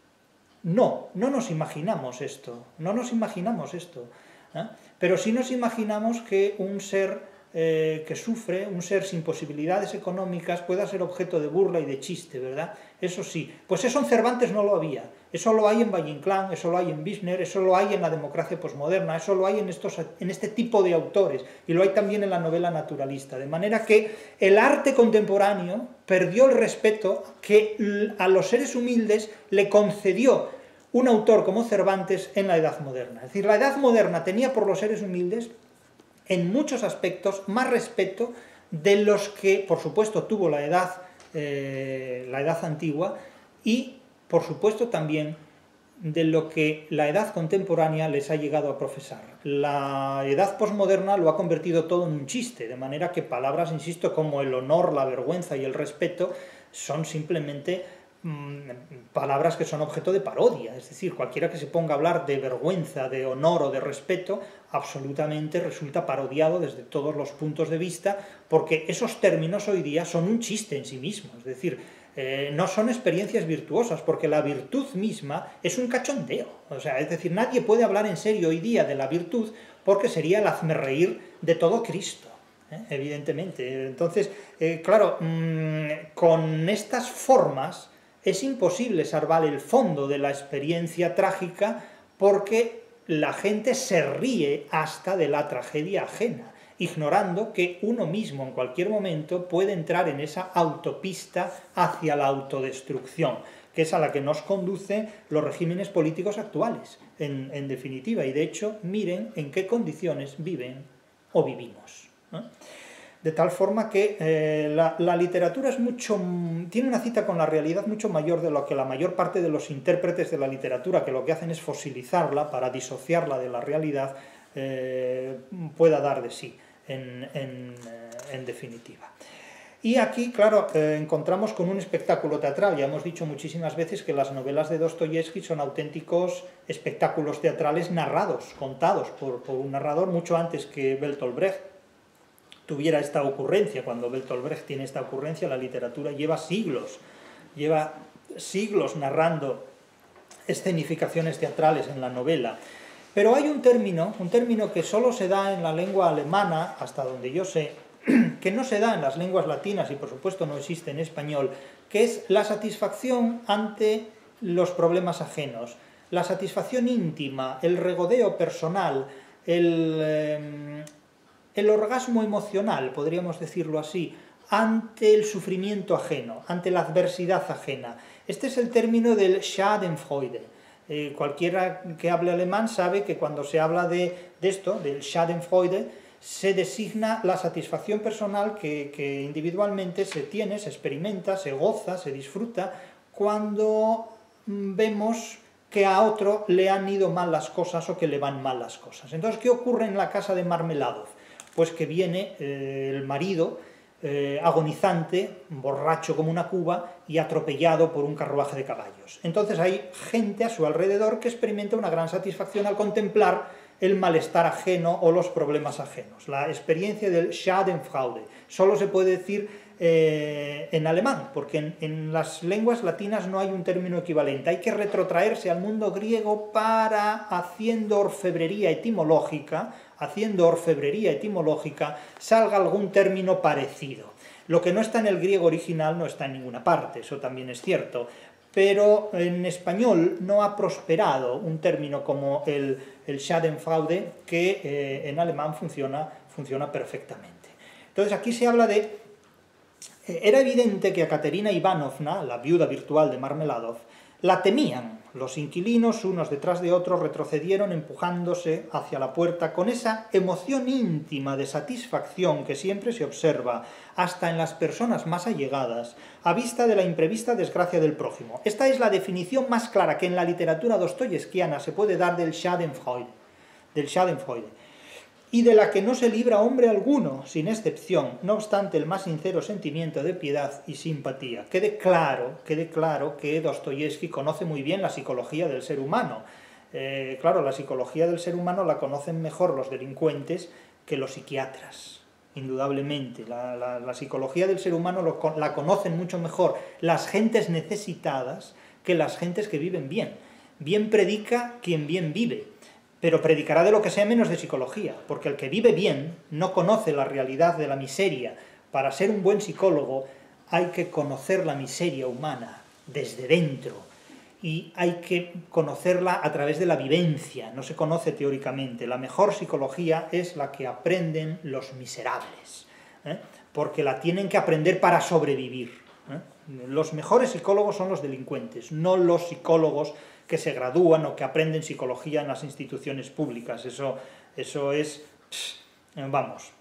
No, no nos imaginamos esto, no nos imaginamos esto. ¿eh? Pero sí nos imaginamos que un ser eh, que sufre, un ser sin posibilidades económicas, pueda ser objeto de burla y de chiste, ¿verdad? Eso sí, pues eso en Cervantes no lo había. Eso lo hay en Valle-Inclán, eso lo hay en Büchner, eso lo hay en la democracia posmoderna, eso lo hay en, estos, en este tipo de autores, y lo hay también en la novela naturalista. De manera que el arte contemporáneo perdió el respeto que a los seres humildes le concedió un autor como Cervantes en la Edad Moderna. Es decir, la Edad Moderna tenía por los seres humildes, en muchos aspectos, más respeto de los que, por supuesto, tuvo la Edad, eh, la edad Antigua, y por supuesto también de lo que la edad contemporánea les ha llegado a profesar. La edad posmoderna lo ha convertido todo en un chiste, de manera que palabras, insisto, como el honor, la vergüenza y el respeto son simplemente mmm, palabras que son objeto de parodia. Es decir, cualquiera que se ponga a hablar de vergüenza, de honor o de respeto, absolutamente resulta parodiado desde todos los puntos de vista, porque esos términos hoy día son un chiste en sí mismos. Es decir, Eh, no son experiencias virtuosas, porque la virtud misma es un cachondeo. O sea, es decir, nadie puede hablar en serio hoy día de la virtud porque sería el hazmerreír de todo Cristo, ¿eh? Evidentemente. Entonces, eh, claro, mmm, con estas formas es imposible salvar el fondo de la experiencia trágica, porque la gente se ríe hasta de la tragedia ajena, ignorando que uno mismo en cualquier momento puede entrar en esa autopista hacia la autodestrucción, que es a la que nos conducen los regímenes políticos actuales, en, en definitiva. Y de hecho, miren en qué condiciones viven o vivimos, ¿no? De tal forma que eh, la, la literatura es mucho, tiene una cita con la realidad mucho mayor de lo que la mayor parte de los intérpretes de la literatura, que lo que hacen es fosilizarla para disociarla de la realidad, eh, pueda dar de sí. En, en, en definitiva. Y aquí, claro, eh, encontramos con un espectáculo teatral. Ya hemos dicho muchísimas veces que las novelas de Dostoyevsky son auténticos espectáculos teatrales narrados, contados por, por un narrador, mucho antes que Bertolt Brecht tuviera esta ocurrencia. Cuando Bertolt Brecht tiene esta ocurrencia, la literatura lleva siglos, lleva siglos narrando escenificaciones teatrales en la novela. Pero hay un término, un término que solo se da en la lengua alemana, hasta donde yo sé, que no se da en las lenguas latinas y por supuesto no existe en español, que es la satisfacción ante los problemas ajenos, la satisfacción íntima, el regodeo personal, el, eh, el orgasmo emocional, podríamos decirlo así, ante el sufrimiento ajeno, ante la adversidad ajena. Este es el término del Schadenfreude. Eh, cualquiera que hable alemán sabe que cuando se habla de, de esto, del Schadenfreude, se designa la satisfacción personal que, que individualmente se tiene, se experimenta, se goza, se disfruta, cuando vemos que a otro le han ido mal las cosas o que le van mal las cosas. Entonces, ¿qué ocurre en la casa de Marmeladov? Pues que viene eh, el marido, Eh, agonizante, borracho como una cuba y atropellado por un carruaje de caballos. Entonces hay gente a su alrededor que experimenta una gran satisfacción al contemplar el malestar ajeno o los problemas ajenos. La experiencia del Schadenfreude solo se puede decir eh, en alemán, porque en, en las lenguas latinas no hay un término equivalente. Hay que retrotraerse al mundo griego para, haciendo orfebrería etimológica, haciendo orfebrería etimológica, salga algún término parecido. Lo que no está en el griego original no está en ninguna parte, eso también es cierto, pero en español no ha prosperado un término como el, el Schadenfreude, que eh, en alemán funciona, funciona perfectamente. Entonces aquí se habla de... Eh, era evidente que a Katerina Ivanovna, la viuda virtual de Marmeladov, la temían. Los inquilinos, unos detrás de otros, retrocedieron empujándose hacia la puerta con esa emoción íntima de satisfacción que siempre se observa, hasta en las personas más allegadas, a vista de la imprevista desgracia del prójimo. Esta es la definición más clara que en la literatura dostoyevskiana se puede dar del Schadenfreude, del Schadenfreude, y de la que no se libra hombre alguno, sin excepción, no obstante el más sincero sentimiento de piedad y simpatía. Quede claro, quede claro que Dostoyevski conoce muy bien la psicología del ser humano. Eh, claro, la psicología del ser humano la conocen mejor los delincuentes que los psiquiatras, indudablemente. La, la, la psicología del ser humano lo, la conocen mucho mejor las gentes necesitadas que las gentes que viven bien. Bien predica quien bien vive, pero predicará de lo que sea menos de psicología, porque el que vive bien no conoce la realidad de la miseria. Para ser un buen psicólogo hay que conocer la miseria humana desde dentro, y hay que conocerla a través de la vivencia, no se conoce teóricamente. La mejor psicología es la que aprenden los miserables, ¿eh? porque la tienen que aprender para sobrevivir, ¿eh? Los mejores psicólogos son los delincuentes, no los psicólogos que se gradúan o que aprenden psicología en las instituciones públicas. Eso, eso es, vamos,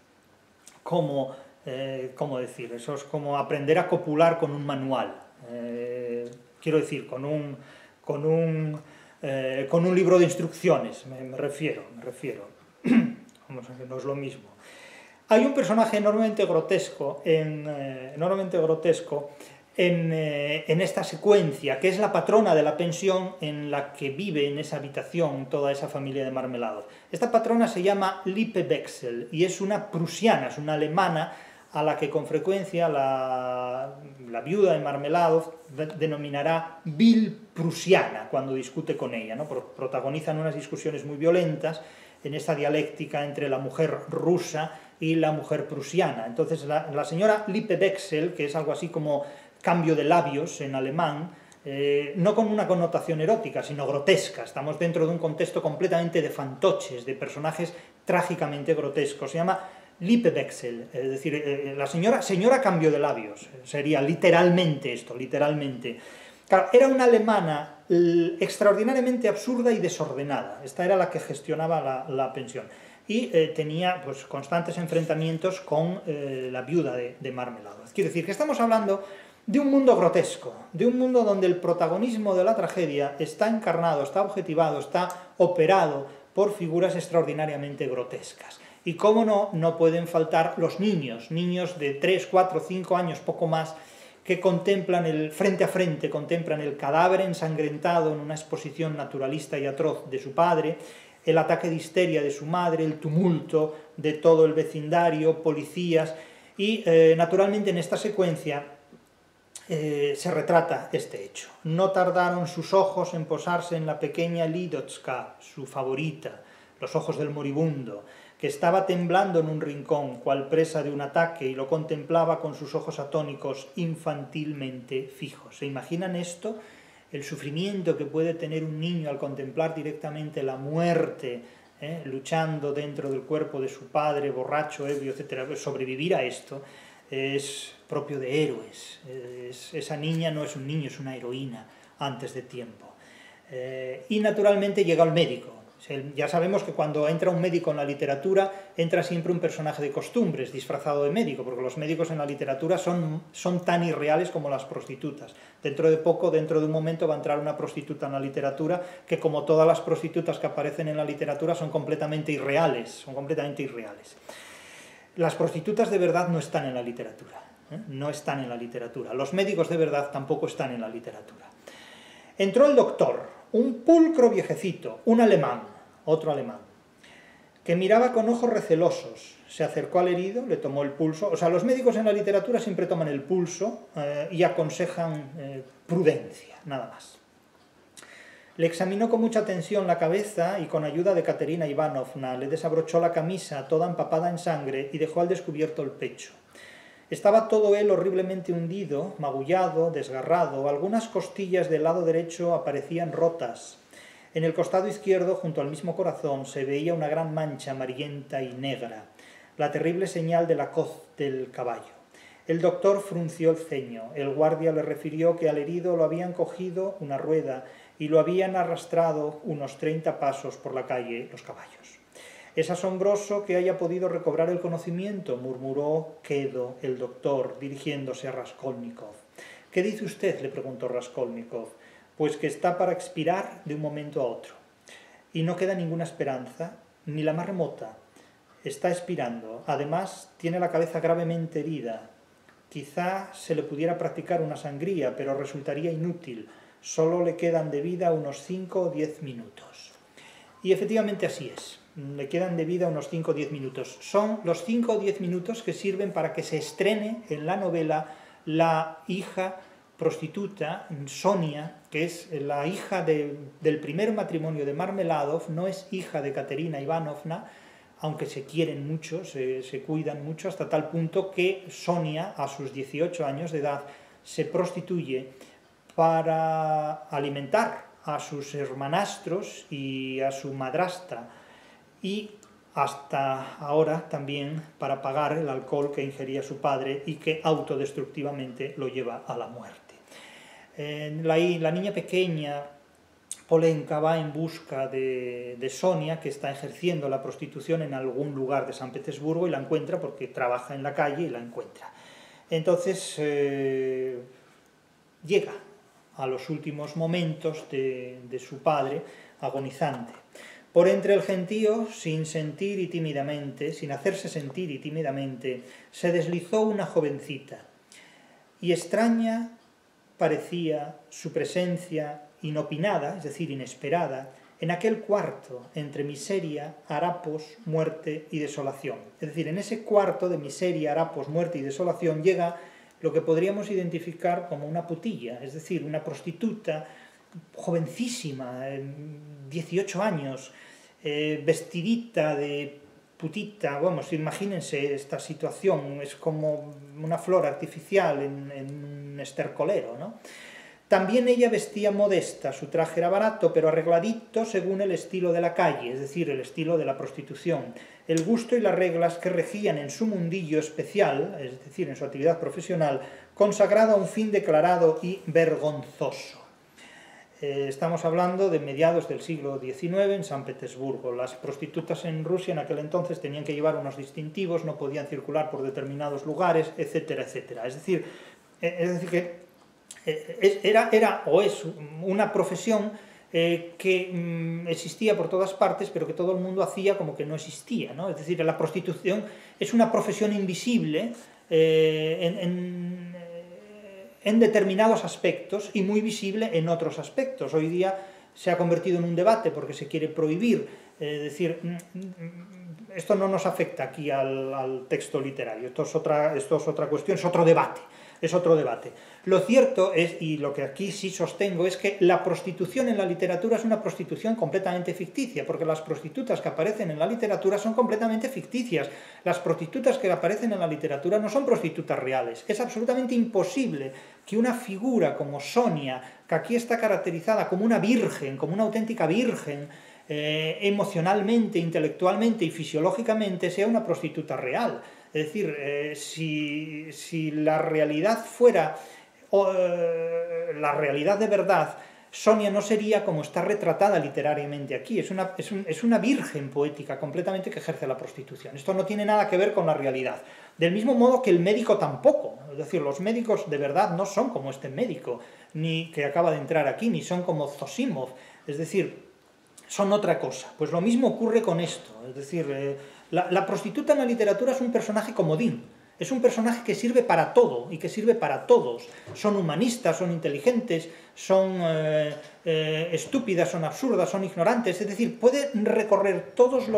como, eh, ¿cómo decir? Eso es como aprender a copular con un manual. Eh, quiero decir, con un, con un, eh, con un libro de instrucciones, me, me refiero, me refiero. Vamos a ver, no es lo mismo. Hay un personaje enormemente grotesco, en, eh, enormemente grotesco, En, eh, en esta secuencia, que es la patrona de la pensión en la que vive en esa habitación toda esa familia de Marmeladov. Esta patrona se llama Lippe Wechsel y es una prusiana, es una alemana a la que con frecuencia la, la viuda de Marmeladov denominará vil prusiana cuando discute con ella, ¿no? Protagonizan unas discusiones muy violentas en esta dialéctica entre la mujer rusa y la mujer prusiana. Entonces la, la señora Lippe Wechsel, que es algo así como cambio de labios en alemán, eh, no con una connotación erótica, sino grotesca. Estamos dentro de un contexto completamente de fantoches, de personajes trágicamente grotescos. Se llama Lippe Wechsel, es decir, eh, la señora, señora cambio de labios, sería literalmente esto, literalmente. Claro, era una alemana extraordinariamente absurda y desordenada. Esta era la que gestionaba la, la pensión. Y eh, tenía pues, constantes enfrentamientos con eh, la viuda de, de Marmeladov. Quiere decir que estamos hablando de un mundo grotesco, de un mundo donde el protagonismo de la tragedia está encarnado, está objetivado, está operado por figuras extraordinariamente grotescas. Y cómo no, no pueden faltar los niños, niños de tres, cuatro, cinco años, poco más, que contemplan el, frente a frente, contemplan el cadáver ensangrentado en una exposición naturalista y atroz de su padre, el ataque de histeria de su madre, el tumulto de todo el vecindario, policías, y eh, naturalmente en esta secuencia Eh, se retrata este hecho. No tardaron sus ojos en posarse en la pequeña Lidotska, su favorita, los ojos del moribundo, que estaba temblando en un rincón, cual presa de un ataque, y lo contemplaba con sus ojos atónicos infantilmente fijos. ¿Se imaginan esto? El sufrimiento que puede tener un niño al contemplar directamente la muerte, ¿eh? luchando dentro del cuerpo de su padre, borracho, ebrio, etcétera. Sobrevivir a esto es propio de héroes. Es, esa niña no es un niño, es una heroína antes de tiempo. Eh, y naturalmente llega el médico. Ya sabemos que cuando entra un médico en la literatura, entra siempre un personaje de costumbres, disfrazado de médico, porque los médicos en la literatura son, son tan irreales como las prostitutas. Dentro de poco, dentro de un momento, va a entrar una prostituta en la literatura, que como todas las prostitutas que aparecen en la literatura son completamente irreales, son completamente irreales. Las prostitutas de verdad no están en la literatura, ¿eh? no están en la literatura. Los médicos de verdad tampoco están en la literatura. Entró el doctor, un pulcro viejecito, un alemán, otro alemán, que miraba con ojos recelosos. Se acercó al herido, le tomó el pulso. O sea, los médicos en la literatura siempre toman el pulso eh, y aconsejan eh, prudencia, nada más. Le examinó con mucha atención la cabeza y con ayuda de Katerina Ivanovna le desabrochó la camisa toda empapada en sangre y dejó al descubierto el pecho. Estaba todo él horriblemente hundido, magullado, desgarrado, algunas costillas del lado derecho aparecían rotas. En el costado izquierdo, junto al mismo corazón, se veía una gran mancha amarillenta y negra, la terrible señal de la coz del caballo. El doctor frunció el ceño. El guardia le refirió que al herido lo habían cogido una rueda y lo habían arrastrado unos treinta pasos por la calle los caballos. «Es asombroso que haya podido recobrar el conocimiento», murmuró quedo el doctor, dirigiéndose a Raskolnikov. «¿Qué dice usted?», le preguntó Raskolnikov. «Pues que está para expirar de un momento a otro. Y no queda ninguna esperanza, ni la más remota. Está expirando. Además, tiene la cabeza gravemente herida. Quizá se le pudiera practicar una sangría, pero resultaría inútil. Solo le quedan de vida unos cinco o diez minutos». Y efectivamente así es. Le quedan de vida unos cinco o diez minutos. Son los cinco o diez minutos que sirven para que se estrene en la novela la hija prostituta, Sonia, que es la hija de, del primer matrimonio de Marmeladov, no es hija de Katerina Ivanovna, aunque se quieren mucho, se, se cuidan mucho, hasta tal punto que Sonia, a sus dieciocho años de edad, se prostituye para alimentar a sus hermanastros y a su madrastra, y hasta ahora también para pagar el alcohol que ingería su padre y que autodestructivamente lo lleva a la muerte. Eh, la, la niña pequeña, Polenka, va en busca de, de Sonia, que está ejerciendo la prostitución en algún lugar de San Petersburgo, y la encuentra porque trabaja en la calle y la encuentra. Entonces eh, llega a los últimos momentos de, de su padre, agonizante. Por entre el gentío, sin sentir y tímidamente, sin hacerse sentir y tímidamente, se deslizó una jovencita, y extraña parecía su presencia inopinada, es decir, inesperada, en aquel cuarto entre miseria, harapos, muerte y desolación. Es decir, en ese cuarto de miseria, harapos, muerte y desolación llega lo que podríamos identificar como una putilla, es decir, una prostituta jovencísima, dieciocho años, eh, vestidita de putita, vamos, imagínense esta situación, es como una flor artificial en, en un estercolero, ¿no? También ella vestía modesta, su traje era barato, pero arregladito según el estilo de la calle, es decir, el estilo de la prostitución. El gusto y las reglas que regían en su mundillo especial, es decir, en su actividad profesional, consagrado a un fin declarado y vergonzoso. Eh, estamos hablando de mediados del siglo diecinueve en San Petersburgo. Las prostitutas en Rusia en aquel entonces tenían que llevar unos distintivos, no podían circular por determinados lugares, etcétera, etcétera. Es decir, eh, es decir que Era, era o es una profesión eh, que mm, existía por todas partes, pero que todo el mundo hacía como que no existía, ¿no? Es decir, la prostitución es una profesión invisible eh, en, en, en determinados aspectos y muy visible en otros aspectos. Hoy día se ha convertido en un debate porque se quiere prohibir, eh, es decir, mm, esto no nos afecta aquí al, al texto literario, esto es, otra, esto es otra cuestión, es otro debate. Es otro debate. Lo cierto es, y lo que aquí sí sostengo, es que la prostitución en la literatura es una prostitución completamente ficticia, porque las prostitutas que aparecen en la literatura son completamente ficticias. Las prostitutas que aparecen en la literatura no son prostitutas reales. Es absolutamente imposible que una figura como Sonia, que aquí está caracterizada como una virgen, como una auténtica virgen, eh, emocionalmente, intelectualmente y fisiológicamente, sea una prostituta real. Es decir, eh, si, si la realidad fuera o, eh, la realidad de verdad, Sonia no sería como está retratada literariamente aquí. Es una, es, un, es una virgen poética completamente que ejerce la prostitución. Esto no tiene nada que ver con la realidad. Del mismo modo que el médico tampoco. Es decir, los médicos de verdad no son como este médico, ni que acaba de entrar aquí, ni son como Zosimov. Es decir, son otra cosa. Pues lo mismo ocurre con esto. Es decir, eh, la, la prostituta en la literatura es un personaje comodín. Es un personaje que sirve para todo y que sirve para todos. Son humanistas, son inteligentes, son eh, eh, estúpidas, son absurdas, son ignorantes. Es decir, puede recorrer todos los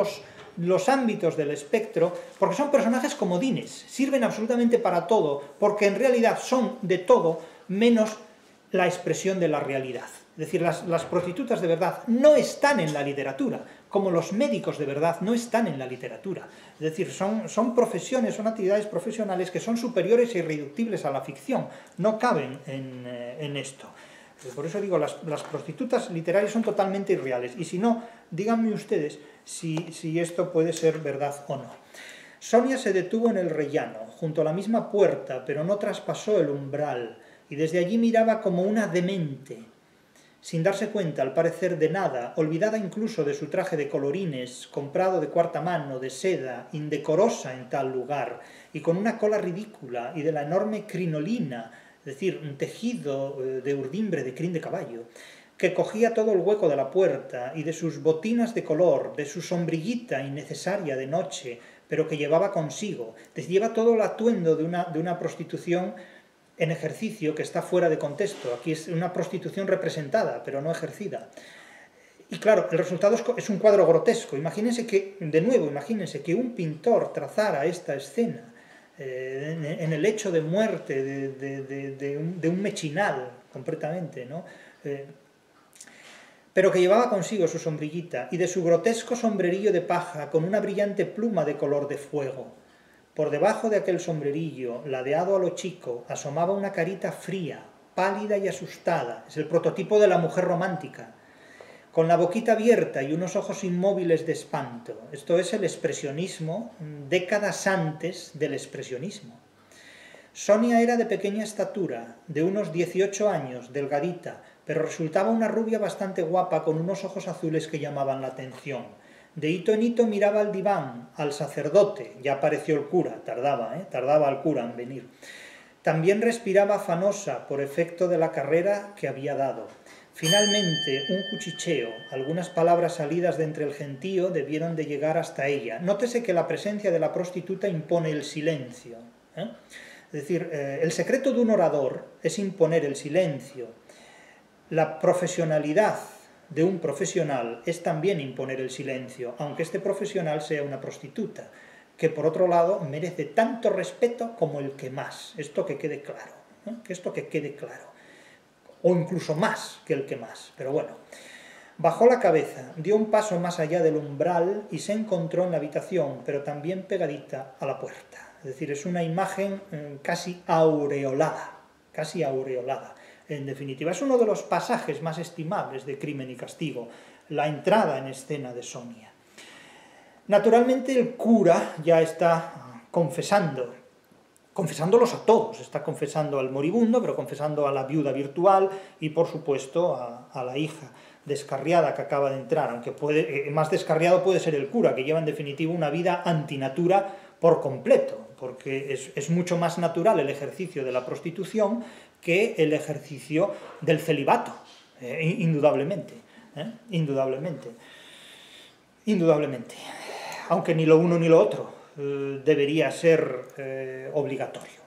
los ámbitos del espectro, porque son personajes comodines, sirven absolutamente para todo, porque en realidad son de todo menos la expresión de la realidad. Es decir, las, las prostitutas de verdad no están en la literatura, como los médicos de verdad no están en la literatura. Es decir, son, son profesiones, son actividades profesionales que son superiores e irreductibles a la ficción, no caben en, eh, en esto. Por eso digo, las, las prostitutas literarias son totalmente irreales, y si no, díganme ustedes si, si esto puede ser verdad o no. Sonia se detuvo en el rellano, junto a la misma puerta, pero no traspasó el umbral, y desde allí miraba como una demente, sin darse cuenta, al parecer, de nada, olvidada incluso de su traje de colorines, comprado de cuarta mano, de seda, indecorosa en tal lugar, y con una cola ridícula, y de la enorme crinolina, es decir, un tejido de urdimbre de crin de caballo, que cogía todo el hueco de la puerta, y de sus botinas de color, de su sombrillita innecesaria de noche, pero que llevaba consigo. Lleva todo el atuendo de una, de una prostitución en ejercicio que está fuera de contexto. Aquí es una prostitución representada, pero no ejercida. Y claro, el resultado es un cuadro grotesco. Imagínense que, de nuevo, imagínense que un pintor trazara esta escena eh, en el hecho de muerte de, de, de, de, un, de un mechinal, completamente, ¿no? Eh, pero que llevaba consigo su sombrillita y de su grotesco sombrerillo de paja con una brillante pluma de color de fuego. Por debajo de aquel sombrerillo, ladeado a lo chico, asomaba una carita fría, pálida y asustada. Es el prototipo de la mujer romántica, con la boquita abierta y unos ojos inmóviles de espanto. Esto es el expresionismo, décadas antes del expresionismo. Sonia era de pequeña estatura, de unos dieciocho años, delgadita, pero resultaba una rubia bastante guapa con unos ojos azules que llamaban la atención. De hito en hito miraba al diván, al sacerdote, ya apareció el cura, tardaba, ¿eh? tardaba el cura en venir. También respiraba afanosa por efecto de la carrera que había dado. Finalmente, un cuchicheo, algunas palabras salidas de entre el gentío debieron de llegar hasta ella. Nótese que la presencia de la prostituta impone el silencio, ¿eh? Es decir, eh, el secreto de un orador es imponer el silencio. La profesionalidad de un profesional es también imponer el silencio, aunque este profesional sea una prostituta, que por otro lado merece tanto respeto como el que más. Esto que quede claro, ¿eh? que esto que quede claro. O incluso más que el que más, pero bueno. Bajó la cabeza, dio un paso más allá del umbral y se encontró en la habitación, pero también pegadita a la puerta. Es decir, es una imagen eh, casi aureolada, casi aureolada. En definitiva, es uno de los pasajes más estimables de Crimen y Castigo, la entrada en escena de Sonia. Naturalmente el cura ya está confesando, confesándolos a todos, está confesando al moribundo, pero confesando a la viuda virtual y por supuesto a, a la hija descarriada que acaba de entrar, aunque puede, eh, más descarriado puede ser el cura, que lleva en definitiva una vida antinatura por completo, porque es, es mucho más natural el ejercicio de la prostitución que el ejercicio del celibato, eh, indudablemente, ¿eh? indudablemente, indudablemente, aunque ni lo uno ni lo otro eh, debería ser eh, obligatorio.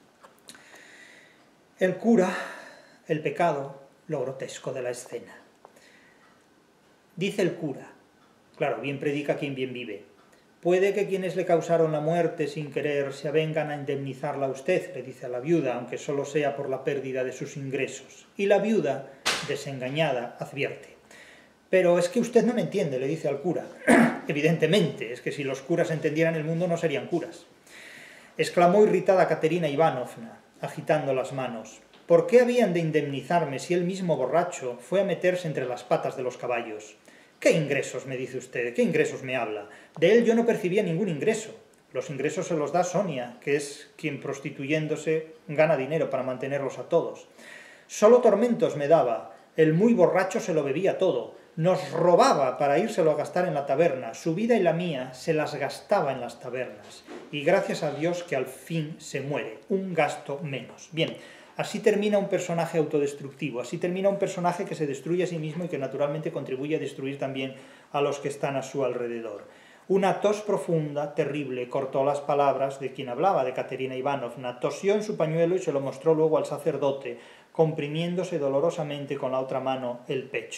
El cura, el pecado, lo grotesco de la escena. Dice el cura, claro, bien predica quien bien vive. Puede que quienes le causaron la muerte sin querer se avengan a indemnizarla a usted, le dice a la viuda, aunque solo sea por la pérdida de sus ingresos. Y la viuda, desengañada, advierte. Pero es que usted no me entiende, le dice al cura. Evidentemente, es que si los curas entendieran el mundo no serían curas. Exclamó irritada Caterina Ivanovna, agitando las manos. ¿Por qué habían de indemnizarme si él mismo borracho fue a meterse entre las patas de los caballos? ¿Qué ingresos, me dice usted? ¿Qué ingresos me habla? De él yo no percibía ningún ingreso. Los ingresos se los da Sonia, que es quien prostituyéndose gana dinero para mantenerlos a todos. Solo tormentos me daba. El muy borracho se lo bebía todo. Nos robaba para írselo a gastar en la taberna. Su vida y la mía se las gastaba en las tabernas. Y gracias a Dios que al fin se muere. Un gasto menos. Bien. Así termina un personaje autodestructivo, así termina un personaje que se destruye a sí mismo y que naturalmente contribuye a destruir también a los que están a su alrededor. Una tos profunda, terrible, cortó las palabras de quien hablaba, de Caterina Ivanovna, tosió en su pañuelo y se lo mostró luego al sacerdote, comprimiéndose dolorosamente con la otra mano el pecho.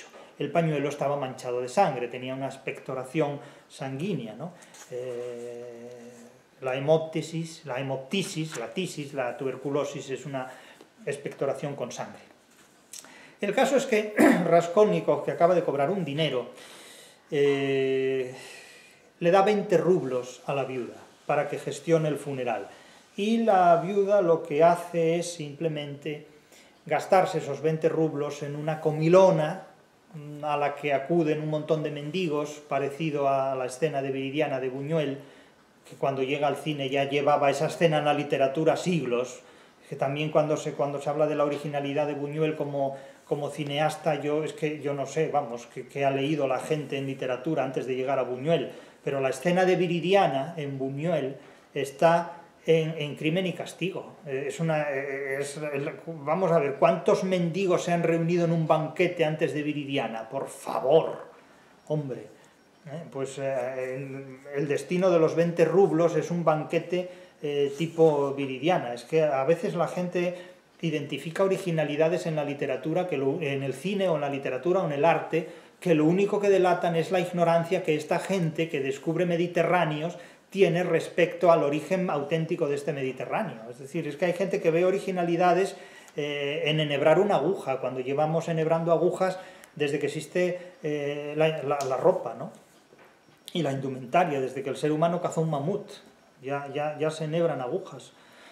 el pañuelo estaba manchado de sangre, tenía una expectoración sanguínea, ¿no? Eh, la hemoptisis, la hemoptisis, la tisis, la tuberculosis es una expectoración con sangre. El caso es que Raskolnikov, que acaba de cobrar un dinero, eh, le da veinte rublos a la viuda para que gestione el funeral. Y la viuda lo que hace es simplemente gastarse esos veinte rublos en una comilona a la que acuden un montón de mendigos, parecido a la escena de Viridiana de Buñuel, que cuando llega al cine ya llevaba esa escena en la literatura siglos, que también cuando se, cuando se habla de la originalidad de Buñuel como, como cineasta, yo es que yo no sé, vamos, que, que ha leído la gente en literatura antes de llegar a Buñuel, pero la escena de Viridiana en Buñuel está en, en Crimen y Castigo. Es una, es, vamos a ver, ¿cuántos mendigos se han reunido en un banquete antes de Viridiana? Por favor, hombre. Eh, pues eh, el, el destino de los veinte rublos es un banquete eh, tipo Viridiana. Es que a veces la gente identifica originalidades en la literatura, que lo, en el cine o en la literatura o en el arte, que lo único que delatan es la ignorancia que esta gente que descubre mediterráneos tiene respecto al origen auténtico de este Mediterráneo. Es decir, es que hay gente que ve originalidades eh, en enhebrar una aguja, cuando llevamos enhebrando agujas desde que existe eh, la, la, la ropa, ¿no? Y la indumentaria, desde que el ser humano cazó un mamut, ya, ya, ya se enhebran agujas.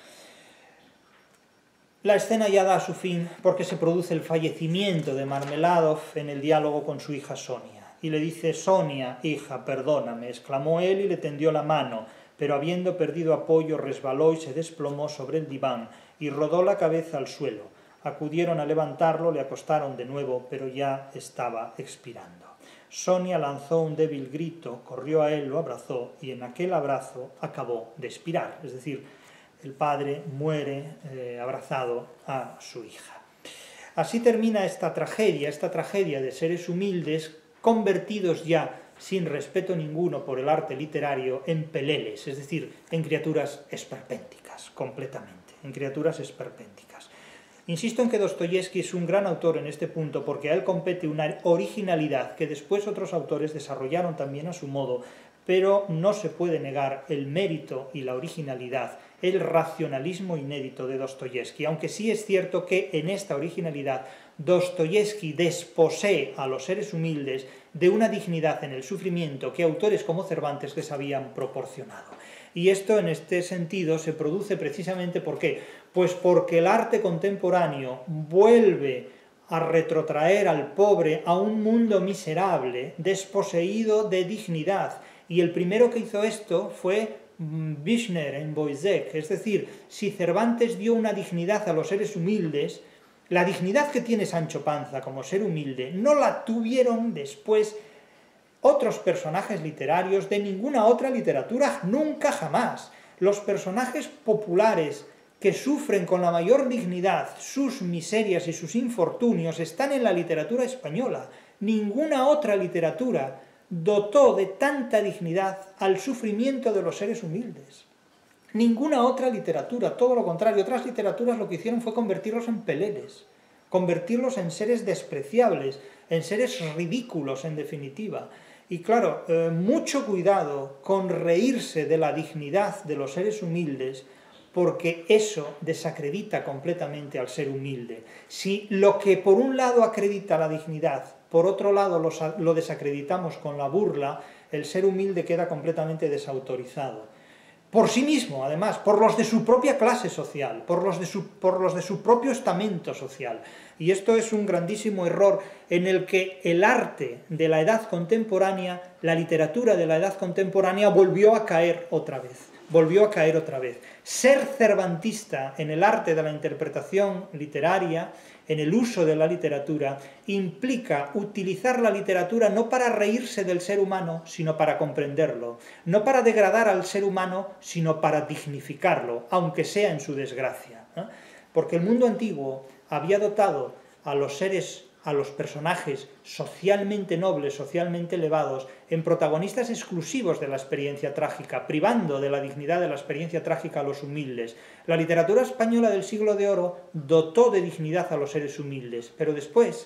La escena ya da su fin porque se produce el fallecimiento de Marmeladov en el diálogo con su hija Sonia. Y le dice: Sonia, hija, perdóname, exclamó él y le tendió la mano, pero habiendo perdido apoyo resbaló y se desplomó sobre el diván y rodó la cabeza al suelo. Acudieron a levantarlo, le acostaron de nuevo, pero ya estaba expirando. Sonia lanzó un débil grito, corrió a él, lo abrazó y en aquel abrazo acabó de expirar. Es decir, el padre muere eh, abrazado a su hija. Así termina esta tragedia, esta tragedia de seres humildes convertidos ya, sin respeto ninguno por el arte literario, en peleles, es decir, en criaturas esperpénticas, completamente, en criaturas esperpénticas. Insisto en que Dostoyevski es un gran autor en este punto porque a él compete una originalidad que después otros autores desarrollaron también a su modo, pero no se puede negar el mérito y la originalidad, el racionalismo inédito de Dostoyevski, aunque sí es cierto que en esta originalidad Dostoyevski desposee a los seres humildes de una dignidad en el sufrimiento que autores como Cervantes les habían proporcionado. Y esto en este sentido se produce precisamente ¿por qué? Pues porque el arte contemporáneo vuelve a retrotraer al pobre a un mundo miserable, desposeído de dignidad. Y el primero que hizo esto fue Büchner en Boisec. Es decir, si Cervantes dio una dignidad a los seres humildes, la dignidad que tiene Sancho Panza como ser humilde no la tuvieron después otros personajes literarios de ninguna otra literatura, nunca jamás. Los personajes populares que sufren con la mayor dignidad sus miserias y sus infortunios están en la literatura española. Ninguna otra literatura dotó de tanta dignidad al sufrimiento de los seres humildes. Ninguna otra literatura, todo lo contrario, otras literaturas lo que hicieron fue convertirlos en peleles, convertirlos en seres despreciables, en seres ridículos en definitiva. Y claro, eh, mucho cuidado con reírse de la dignidad de los seres humildes, porque eso desacredita completamente al ser humilde. Si lo que por un lado acredita la dignidad, por otro lado lo, lo desacreditamos con la burla, el ser humilde queda completamente desautorizado. Por sí mismo, además, por los de su propia clase social, por los de su, por los de su propio estamento social. Y esto es un grandísimo error en el que el arte de la edad contemporánea, la literatura de la edad contemporánea volvió a caer otra vez. Volvió a caer otra vez. Ser cervantista en el arte de la interpretación literaria, en el uso de la literatura, implica utilizar la literatura no para reírse del ser humano, sino para comprenderlo, no para degradar al ser humano, sino para dignificarlo, aunque sea en su desgracia, ¿no? Porque el mundo antiguo había dotado a los seres, a los personajes socialmente nobles, socialmente elevados, en protagonistas exclusivos de la experiencia trágica, privando de la dignidad de la experiencia trágica a los humildes. La literatura española del siglo de oro dotó de dignidad a los seres humildes, pero después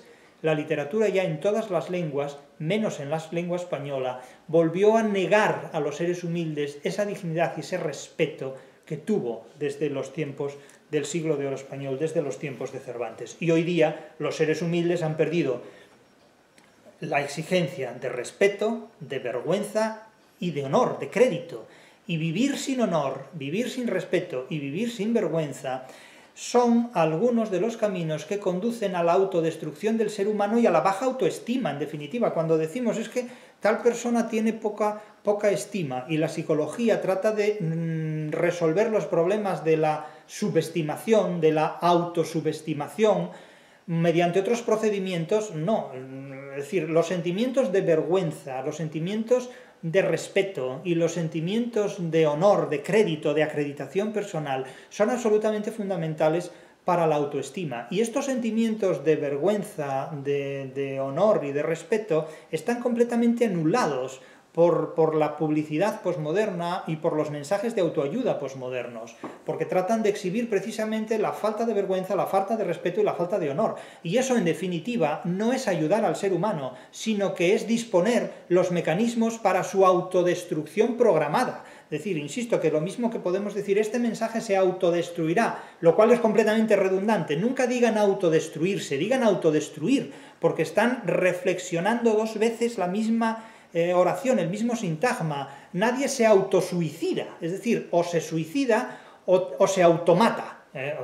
la literatura ya en todas las lenguas, menos en la lengua española, volvió a negar a los seres humildes esa dignidad y ese respeto que tuvo desde los tiempos del siglo de oro español, desde los tiempos de Cervantes. Y hoy día los seres humildes han perdido la exigencia de respeto, de vergüenza y de honor, de crédito. Y vivir sin honor, vivir sin respeto y vivir sin vergüenza son algunos de los caminos que conducen a la autodestrucción del ser humano y a la baja autoestima, en definitiva. Cuando decimos es que tal persona tiene poca, poca estima y la psicología trata de mm, resolver los problemas de la subestimación, de la autosubestimación, mediante otros procedimientos, no. Es decir, los sentimientos de vergüenza, los sentimientos de respeto y los sentimientos de honor, de crédito, de acreditación personal son absolutamente fundamentales para la autoestima. Y estos sentimientos de vergüenza, de, de honor y de respeto están completamente anulados por, por la publicidad posmoderna y por los mensajes de autoayuda posmodernos, porque tratan de exhibir precisamente la falta de vergüenza, la falta de respeto y la falta de honor. Y eso, en definitiva, no es ayudar al ser humano, sino que es disponer los mecanismos para su autodestrucción programada. Es decir, insisto, que lo mismo que podemos decir, este mensaje se autodestruirá, lo cual es completamente redundante. Nunca digan autodestruirse, digan autodestruir, porque están reflexionando dos veces la misma Eh, oración, el mismo sintagma. Nadie se autosuicida, es decir, o se suicida o, o se automata, eh,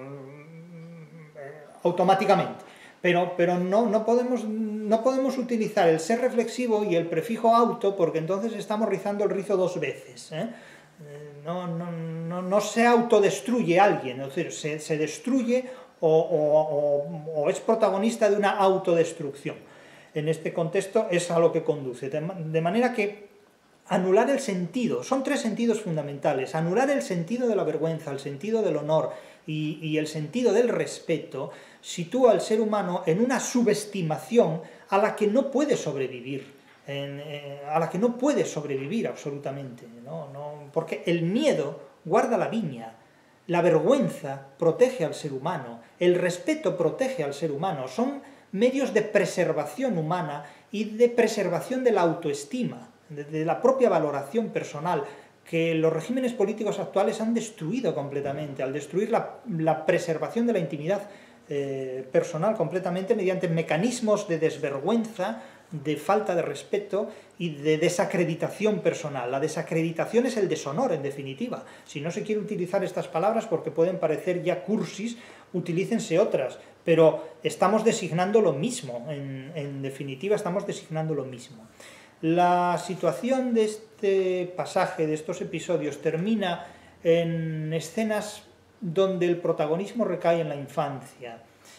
automáticamente. Pero, pero no, no, podemos, no podemos utilizar el ser reflexivo y el prefijo auto, porque entonces estamos rizando el rizo dos veces. ¿eh? No, no, no, no se autodestruye alguien, es decir, se, se destruye o, o, o, o es protagonista de una autodestrucción. En este contexto es a lo que conduce. De manera que anular el sentido, son tres sentidos fundamentales, anular el sentido de la vergüenza, el sentido del honor y, y el sentido del respeto, sitúa al ser humano en una subestimación a la que no puede sobrevivir, en, eh, a la que no puede sobrevivir absolutamente, ¿no? No, porque el miedo guarda la viña, la vergüenza protege al ser humano, el respeto protege al ser humano, son medios de preservación humana y de preservación de la autoestima, de, de la propia valoración personal, que los regímenes políticos actuales han destruido completamente, al destruir la, la preservación de la intimidad eh, personal completamente mediante mecanismos de desvergüenza, de falta de respeto y de desacreditación personal. La desacreditación es el deshonor, en definitiva. Si no se quiere utilizar estas palabras porque pueden parecer ya cursis, utilícense otras, pero estamos designando lo mismo, en, en definitiva estamos designando lo mismo. La situación de este pasaje, de estos episodios, termina en escenas donde el protagonismo recae en la infancia.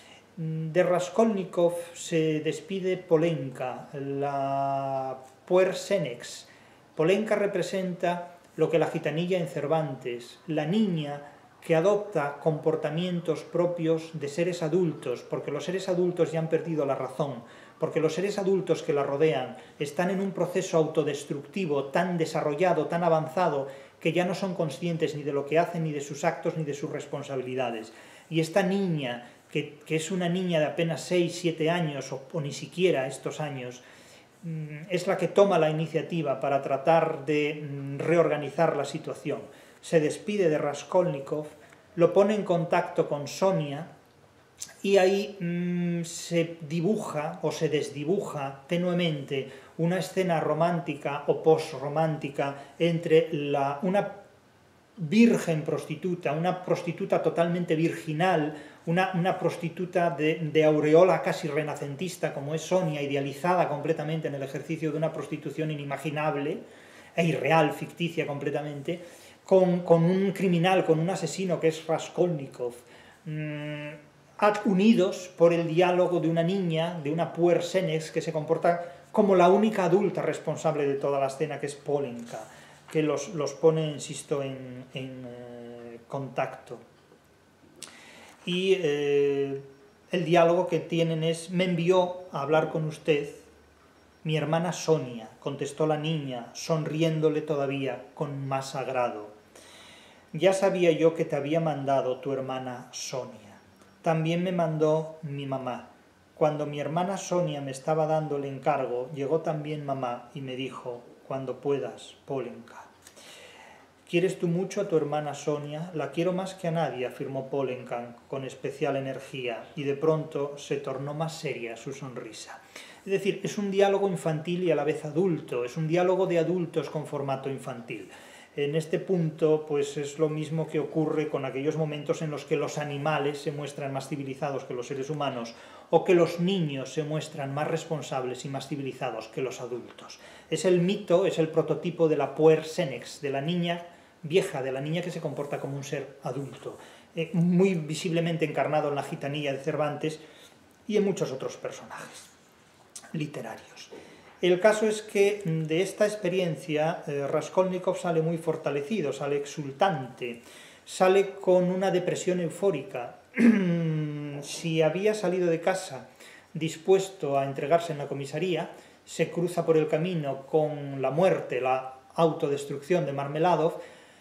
De Raskolnikov se despide Polenka, la puer senex. Polenka representa lo que la gitanilla en Cervantes, la niña que adopta comportamientos propios de seres adultos, porque los seres adultos ya han perdido la razón, porque los seres adultos que la rodean están en un proceso autodestructivo tan desarrollado, tan avanzado, que ya no son conscientes ni de lo que hacen, ni de sus actos, ni de sus responsabilidades. Y esta niña, que, que es una niña de apenas seis, siete años, o, o ni siquiera estos años, es la que toma la iniciativa para tratar de reorganizar la situación. Se despide de Raskolnikov, lo pone en contacto con Sonia, y ahí mmm, se dibuja o se desdibuja tenuemente una escena romántica o postromántica entre la, una virgen prostituta, una prostituta totalmente virginal, una, una prostituta de, de aureola casi renacentista como es Sonia, idealizada completamente en el ejercicio de una prostitución inimaginable e irreal, ficticia completamente, con, con un criminal, con un asesino que es Raskolnikov, mmm, unidos por el diálogo de una niña, de una puer senex, que se comporta como la única adulta responsable de toda la escena, que es Polenka, que los, los pone, insisto, en, en eh, contacto. Y eh, el diálogo que tienen es: me envió a hablar con usted mi hermana Sonia, contestó la niña, sonriéndole todavía con más agrado. Ya sabía yo que te había mandado tu hermana Sonia. También me mandó mi mamá. Cuando mi hermana Sonia me estaba dando el encargo, llegó también mamá y me dijo, cuando puedas, Polenka. ¿Quieres tú mucho a tu hermana Sonia? La quiero más que a nadie, afirmó Polenka con especial energía, y de pronto se tornó más seria su sonrisa. Es decir, es un diálogo infantil y a la vez adulto, es un diálogo de adultos con formato infantil. En este punto, pues es lo mismo que ocurre con aquellos momentos en los que los animales se muestran más civilizados que los seres humanos, o que los niños se muestran más responsables y más civilizados que los adultos. Es el mito, es el prototipo de la puer senex, de la niña vieja, de la niña que se comporta como un ser adulto, eh, muy visiblemente encarnado en la gitanilla de Cervantes y en muchos otros personajes literarios. El caso es que de esta experiencia eh, Raskolnikov sale muy fortalecido, sale exultante, sale con una depresión eufórica. Si había salido de casa dispuesto a entregarse en la comisaría, se cruza por el camino con la muerte, la autodestrucción de Marmeladov,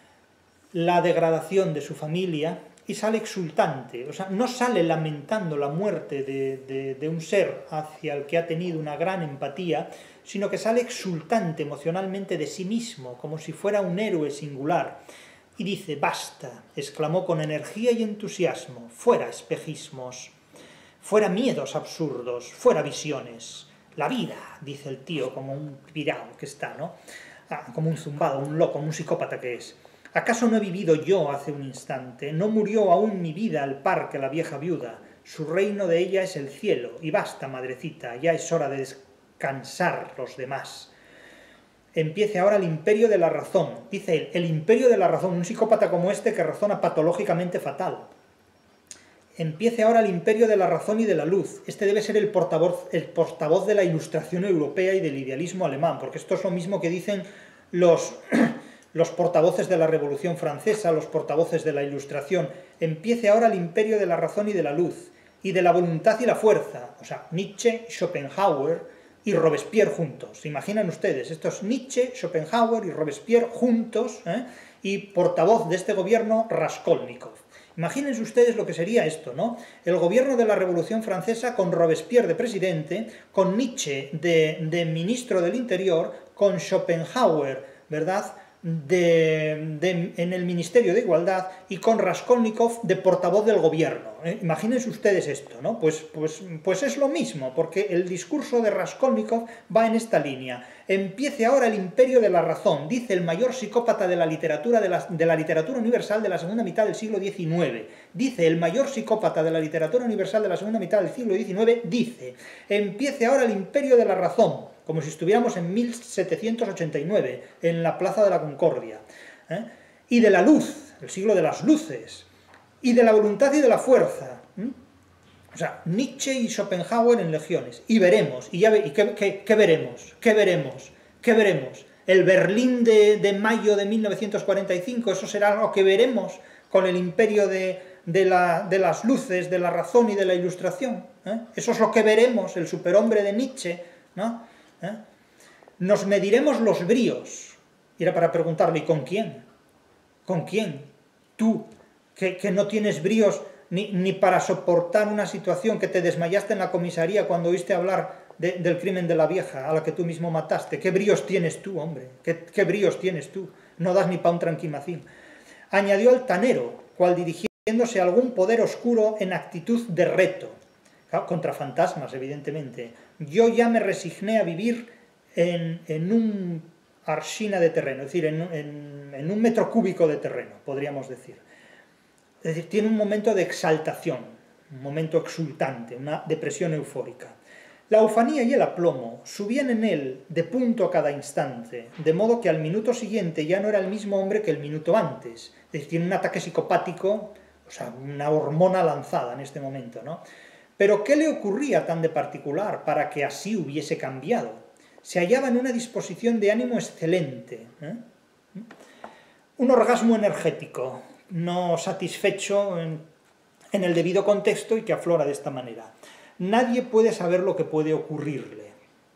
la degradación de su familia, y sale exultante, o sea, no sale lamentando la muerte de, de, de un ser hacia el que ha tenido una gran empatía, sino que sale exultante emocionalmente de sí mismo, como si fuera un héroe singular. Y dice, basta, exclamó con energía y entusiasmo, fuera espejismos, fuera miedos absurdos, fuera visiones. La vida, dice el tío, como un pirao que está, ¿no? Ah, como un zumbado, un loco, un psicópata que es. ¿Acaso no he vivido yo hace un instante? ¿No murió aún mi vida al par que la vieja viuda? Su reino de ella es el cielo, y basta, madrecita, ya es hora de descansar los demás. Empiece ahora el imperio de la razón. Dice él, el imperio de la razón, un psicópata como este que razona patológicamente fatal. Empiece ahora el imperio de la razón y de la luz. Este debe ser el portavoz, el portavoz de la ilustración europea y del idealismo alemán, porque esto es lo mismo que dicen los... los portavoces de la Revolución Francesa, los portavoces de la Ilustración. Empiece ahora el imperio de la razón y de la luz, y de la voluntad y la fuerza. O sea, Nietzsche, Schopenhauer y Robespierre juntos. ¿Se imaginan ustedes? Estos Nietzsche, Schopenhauer y Robespierre juntos, ¿eh? Y portavoz de este gobierno, Raskolnikov. Imagínense ustedes lo que sería esto, ¿no? El gobierno de la Revolución Francesa con Robespierre de presidente, con Nietzsche de, de ministro del Interior, con Schopenhauer, ¿verdad?, De, de, en el Ministerio de Igualdad, y con Raskolnikov de portavoz del gobierno. ¿eh? Imagínense ustedes esto, ¿no? Pues, pues, pues es lo mismo, porque el discurso de Raskolnikov va en esta línea. Empiece ahora el imperio de la razón, dice el mayor psicópata de la literatura, de la, de la literatura universal de la segunda mitad del siglo diecinueve. Dice el mayor psicópata de la literatura universal de la segunda mitad del siglo diecinueve, dice, empiece ahora el imperio de la razón, como si estuviéramos en mil setecientos ochenta y nueve, en la Plaza de la Concordia, ¿eh? Y de la luz, el siglo de las luces, y de la voluntad y de la fuerza. ¿eh? O sea, Nietzsche y Schopenhauer en legiones. Y veremos, y, ya ve, y ¿qué, qué, qué veremos? ¿Qué veremos? ¿Qué veremos? El Berlín de, de mayo de mil novecientos cuarenta y cinco, eso será algo que veremos con el imperio de, de, la, de las luces, de la razón y de la ilustración. ¿eh? Eso es lo que veremos, el superhombre de Nietzsche, ¿no? ¿Eh? Nos mediremos los bríos. Y era para preguntarle, ¿y con quién? ¿Con quién? Tú, que, que no tienes bríos ni, ni para soportar una situación, que te desmayaste en la comisaría cuando oíste hablar de, del crimen de la vieja, a la que tú mismo mataste. ¿Qué bríos tienes tú, hombre? ¿Qué, qué bríos tienes tú? No das ni pa' un tranquimacín. Añadió altanero, cual dirigiéndose a algún poder oscuro en actitud de reto. Contra fantasmas, evidentemente. Yo ya me resigné a vivir en, en un arshina de terreno, es decir, en, en, en un metro cúbico de terreno, podríamos decir. Es decir, tiene un momento de exaltación, un momento exultante, una depresión eufórica. La ufanía y el aplomo subían en él de punto a cada instante, de modo que al minuto siguiente ya no era el mismo hombre que el minuto antes. Es decir, tiene un ataque psicopático, o sea, una hormona lanzada en este momento, ¿no? Pero ¿qué le ocurría tan de particular para que así hubiese cambiado? Se hallaba en una disposición de ánimo excelente. ¿eh? Un orgasmo energético, no satisfecho en, en el debido contexto y que aflora de esta manera. Nadie puede saber lo que puede ocurrirle.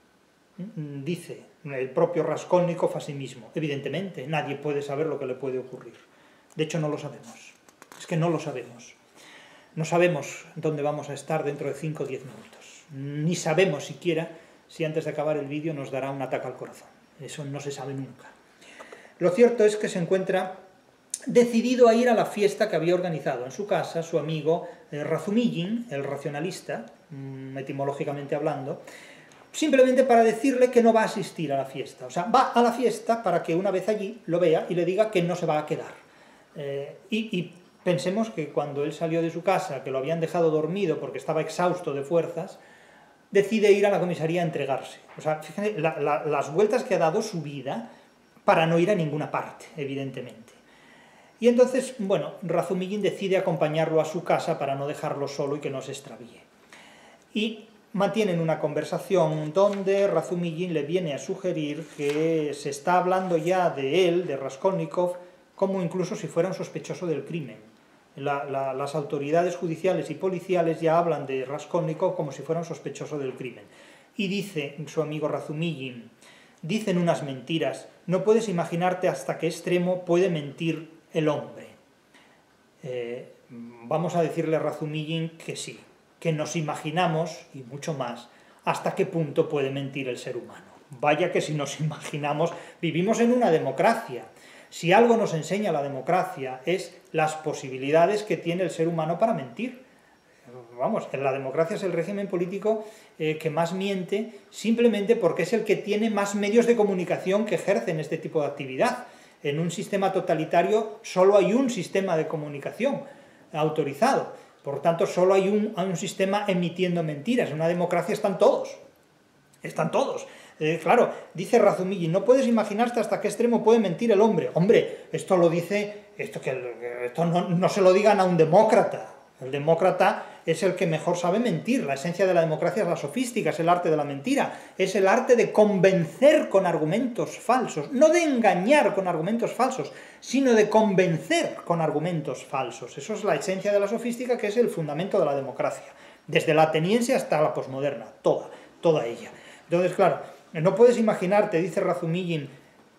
Dice el propio Raskolnikov a sí mismo. Evidentemente, nadie puede saber lo que le puede ocurrir. De hecho, no lo sabemos. Es que no lo sabemos. No sabemos dónde vamos a estar dentro de cinco o diez minutos. ni sabemos siquiera si antes de acabar el vídeo nos dará un ataque al corazón. Eso no se sabe nunca. Lo cierto es que se encuentra decidido a ir a la fiesta que había organizado en su casa su amigo eh, Razumigin, el racionalista, mmm, etimológicamente hablando, simplemente para decirle que no va a asistir a la fiesta. O sea, va a la fiesta para que una vez allí lo vea y le diga que no se va a quedar. Eh, y, y pensemos que cuando él salió de su casa, que lo habían dejado dormido porque estaba exhausto de fuerzas, decide ir a la comisaría a entregarse. O sea, fíjense la, la, las vueltas que ha dado su vida para no ir a ninguna parte, evidentemente. Y entonces, bueno, Razumigin decide acompañarlo a su casa para no dejarlo solo y que no se extravíe. Y mantienen una conversación donde Razumigin le viene a sugerir que se está hablando ya de él, de Raskolnikov, como incluso si fuera un sospechoso del crimen. La, la, las autoridades judiciales y policiales ya hablan de Raskolnikov como si fuera un sospechoso del crimen. Y dice su amigo Razumigin, dicen unas mentiras, no puedes imaginarte hasta qué extremo puede mentir el hombre. Eh, vamos a decirle a Razumigin que sí, que nos imaginamos, y mucho más, hasta qué punto puede mentir el ser humano. Vaya que si nos imaginamos, vivimos en una democracia. Si algo nos enseña la democracia es las posibilidades que tiene el ser humano para mentir. Vamos, la democracia es el régimen político eh, que más miente simplemente porque es el que tiene más medios de comunicación que ejercen este tipo de actividad. En un sistema totalitario solo hay un sistema de comunicación autorizado, por tanto solo hay un, hay un sistema emitiendo mentiras. En una democracia están todos, están todos. Eh, claro, dice Razumigin, no puedes imaginarte hasta qué extremo puede mentir el hombre. Hombre, esto lo dice, esto, que, esto no, no se lo digan a un demócrata. El demócrata es el que mejor sabe mentir. La esencia de la democracia es la sofística, es el arte de la mentira, es el arte de convencer con argumentos falsos, no de engañar con argumentos falsos, sino de convencer con argumentos falsos. Eso es la esencia de la sofística, que es el fundamento de la democracia, desde la ateniense hasta la posmoderna, toda, toda ella. Entonces, claro, no puedes imaginarte, dice Razumigin,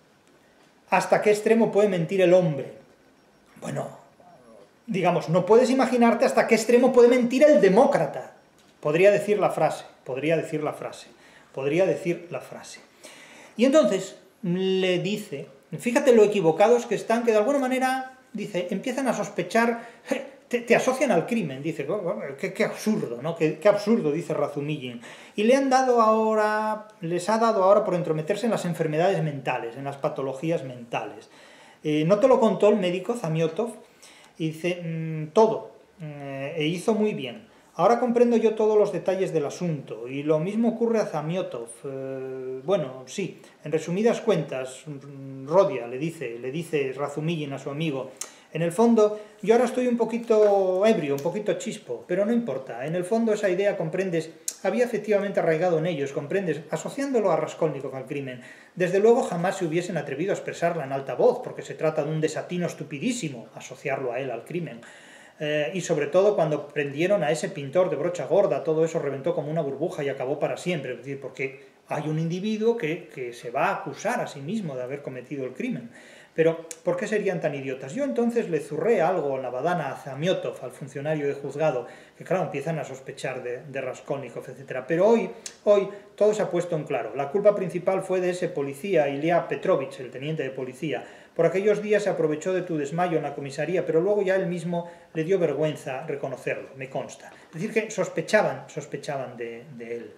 hasta qué extremo puede mentir el hombre. Bueno, digamos, no puedes imaginarte hasta qué extremo puede mentir el demócrata. Podría decir la frase, podría decir la frase, podría decir la frase. Y entonces le dice, fíjate lo equivocados que están, que de alguna manera, dice, empiezan a sospechar, te, te asocian al crimen, dice, qué, qué absurdo, ¿no? Qué, qué absurdo, dice Razumigin. Y le han dado ahora, les ha dado ahora por entrometerse en las enfermedades mentales, en las patologías mentales. Eh, no te lo contó el médico Zamiotov, y dice, mmm, todo, eh, e hizo muy bien. Ahora comprendo yo todos los detalles del asunto, y lo mismo ocurre a Zamiotov. Eh, bueno, sí, en resumidas cuentas, Rodia le dice, le dice Razumigin a su amigo, en el fondo, yo ahora estoy un poquito ebrio, un poquito chispo, pero no importa, en el fondo esa idea, comprendes, había efectivamente arraigado en ellos, comprendes, asociándolo a Raskolnikov al crimen. Desde luego jamás se hubiesen atrevido a expresarla en alta voz, porque se trata de un desatino estupidísimo, asociarlo a él al crimen. Eh, y sobre todo cuando prendieron a ese pintor de brocha gorda, todo eso reventó como una burbuja y acabó para siempre, es decir, porque hay un individuo que, que se va a acusar a sí mismo de haber cometido el crimen. Pero, ¿por qué serían tan idiotas? Yo entonces le zurré algo en la badana a Zamiotov, al funcionario de juzgado, que claro, empiezan a sospechar de, de Raskolnikov, etcétera. Pero hoy, hoy todo se ha puesto en claro. La culpa principal fue de ese policía, Ilya Petrovich, el teniente de policía. Por aquellos días se aprovechó de tu desmayo en la comisaría, pero luego ya él mismo le dio vergüenza reconocerlo, me consta. Es decir, que sospechaban, sospechaban de, de él.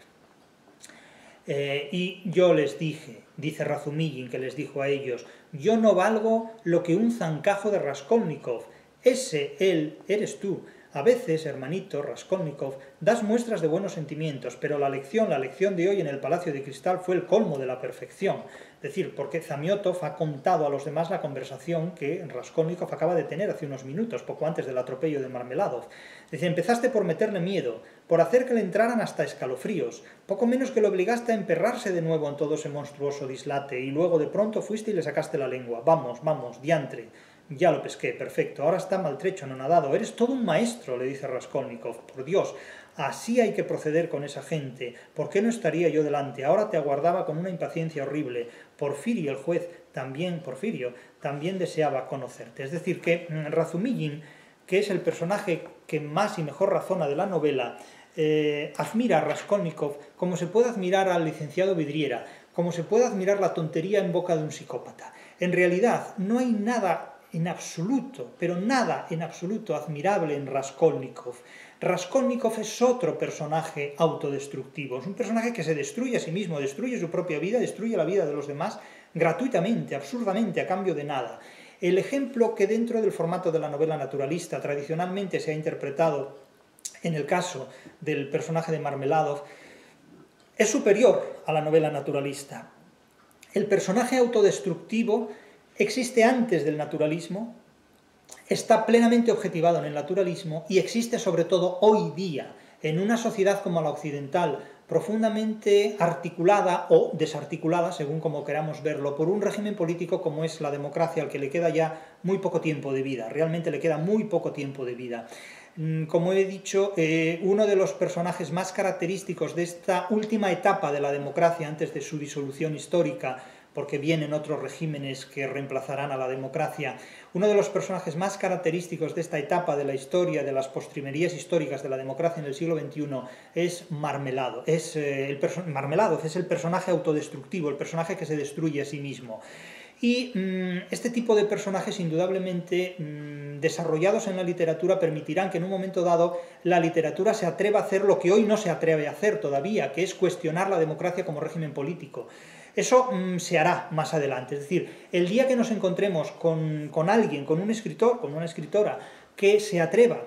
Eh, y yo les dije, dice Razumigin, que les dijo a ellos, yo no valgo lo que un zancajo de Raskolnikov, ese, él, eres tú. A veces, hermanito Raskolnikov, das muestras de buenos sentimientos, pero la lección, la lección de hoy en el Palacio de Cristal fue el colmo de la perfección. Es decir, porque Zamiotov ha contado a los demás la conversación que Raskolnikov acaba de tener hace unos minutos, poco antes del atropello de Marmeladov. Dice, empezaste por meterle miedo, por hacer que le entraran hasta escalofríos, poco menos que lo obligaste a emperrarse de nuevo en todo ese monstruoso dislate, y luego de pronto fuiste y le sacaste la lengua. Vamos, vamos, diantre. Ya lo pesqué, perfecto, ahora está maltrecho, anonadado. Eres todo un maestro, le dice Raskolnikov. Por Dios, así hay que proceder con esa gente. ¿Por qué no estaría yo delante? Ahora te aguardaba con una impaciencia horrible. Porfirio, el juez, también, Porfirio, también deseaba conocerte. Es decir, que Razumigin, que es el personaje que más y mejor razona de la novela, eh, admira a Raskolnikov como se puede admirar al licenciado Vidriera, como se puede admirar la tontería en boca de un psicópata. En realidad, no hay nada en absoluto, pero nada en absoluto admirable en Raskolnikov. Raskolnikov es otro personaje autodestructivo, es un personaje que se destruye a sí mismo, destruye su propia vida, destruye la vida de los demás gratuitamente, absurdamente, a cambio de nada. El ejemplo que dentro del formato de la novela naturalista tradicionalmente se ha interpretado en el caso del personaje de Marmeladov es superior a la novela naturalista. El personaje autodestructivo existe antes del naturalismo, está plenamente objetivado en el naturalismo y existe sobre todo hoy día, en una sociedad como la occidental, profundamente articulada o desarticulada, según como queramos verlo, por un régimen político como es la democracia, al que le queda ya muy poco tiempo de vida, realmente le queda muy poco tiempo de vida. Como he dicho, eh, uno de los personajes más característicos de esta última etapa de la democracia antes de su disolución histórica, porque vienen otros regímenes que reemplazarán a la democracia, uno de los personajes más característicos de esta etapa de la historia, de las postrimerías históricas de la democracia en el siglo veintiuno, es Marmeladov. Es, eh, el Marmeladov es el personaje autodestructivo, el personaje que se destruye a sí mismo. Y mmm, este tipo de personajes, indudablemente, mmm, desarrollados en la literatura, permitirán que en un momento dado la literatura se atreva a hacer lo que hoy no se atreve a hacer todavía, que es cuestionar la democracia como régimen político. Eso mmm, se hará más adelante, es decir, el día que nos encontremos con, con alguien, con un escritor, con una escritora, que se atreva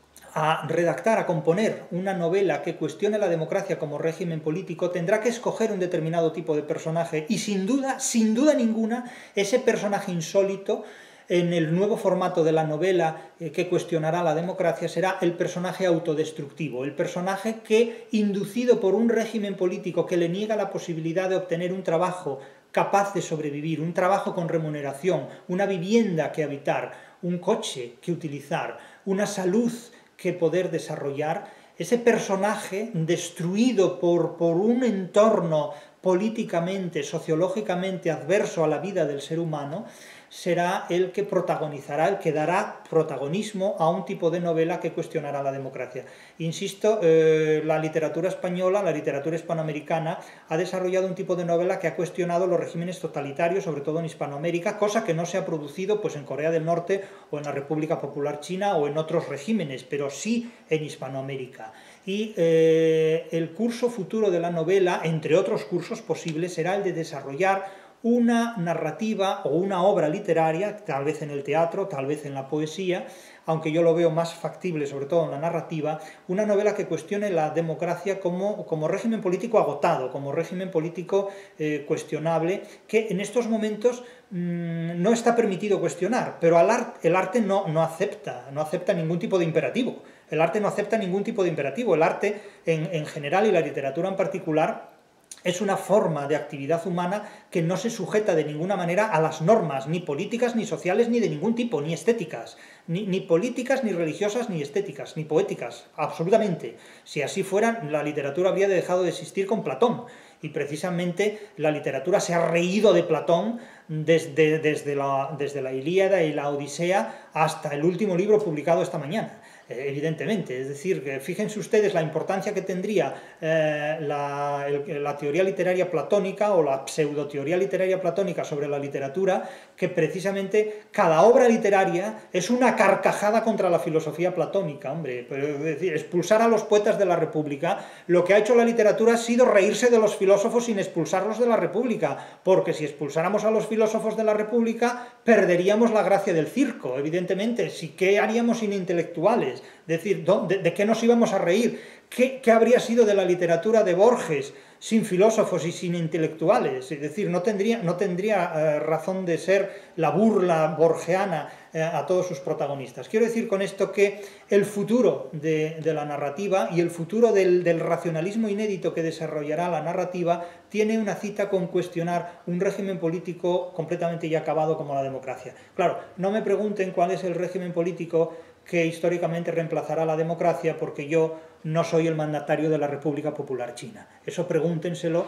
a redactar, a componer una novela que cuestione la democracia como régimen político, tendrá que escoger un determinado tipo de personaje y sin duda, sin duda ninguna, ese personaje insólito en el nuevo formato de la novela eh, que cuestionará la democracia será el personaje autodestructivo, el personaje que, inducido por un régimen político que le niega la posibilidad de obtener un trabajo capaz de sobrevivir, un trabajo con remuneración, una vivienda que habitar, un coche que utilizar, una salud que poder desarrollar, ese personaje destruido por, por un entorno políticamente, sociológicamente adverso a la vida del ser humano, será el que protagonizará, el que dará protagonismo a un tipo de novela que cuestionará la democracia. Insisto, eh, la literatura española, la literatura hispanoamericana, ha desarrollado un tipo de novela que ha cuestionado los regímenes totalitarios, sobre todo en Hispanoamérica, cosa que no se ha producido pues, en Corea del Norte o en la República Popular China o en otros regímenes, pero sí en Hispanoamérica. Y eh, el curso futuro de la novela, entre otros cursos posibles, será el de desarrollar una narrativa o una obra literaria, tal vez en el teatro, tal vez en la poesía, aunque yo lo veo más factible, sobre todo en la narrativa, una novela que cuestione la democracia como, como régimen político agotado, como régimen político eh, cuestionable, que en estos momentos mmm, no está permitido cuestionar, pero al art, el arte no, no, acepta, no acepta ningún tipo de imperativo. El arte no acepta ningún tipo de imperativo. El arte en, en general y la literatura en particular es una forma de actividad humana que no se sujeta de ninguna manera a las normas, ni políticas, ni sociales, ni de ningún tipo, ni estéticas. Ni, ni políticas, ni religiosas, ni estéticas, ni poéticas, absolutamente. Si así fuera, la literatura habría dejado de existir con Platón. Y precisamente la literatura se ha reído de Platón desde, desde, la, desde la Ilíada y la Odisea hasta el último libro publicado esta mañana. Evidentemente, es decir, que fíjense ustedes la importancia que tendría eh, la, el, la teoría literaria platónica o la pseudoteoría literaria platónica sobre la literatura, que precisamente cada obra literaria es una carcajada contra la filosofía platónica, hombre, pero es decir, expulsar a los poetas de la República, lo que ha hecho la literatura ha sido reírse de los filósofos sin expulsarlos de la República, porque si expulsáramos a los filósofos de la República, perderíamos la gracia del circo, evidentemente, si ¿qué haríamos sin intelectuales? Es decir, ¿de, ¿de qué nos íbamos a reír? ¿Qué, ¿Qué habría sido de la literatura de Borges sin filósofos y sin intelectuales? Es decir, no tendría, no tendría eh, razón de ser la burla borgiana eh, a todos sus protagonistas. Quiero decir con esto que el futuro de, de la narrativa y el futuro del, del racionalismo inédito que desarrollará la narrativa tiene una cita con cuestionar un régimen político completamente ya acabado como la democracia. Claro, no me pregunten cuál es el régimen político que históricamente reemplazará la democracia, porque yo no soy el mandatario de la República Popular China. Eso pregúntenselo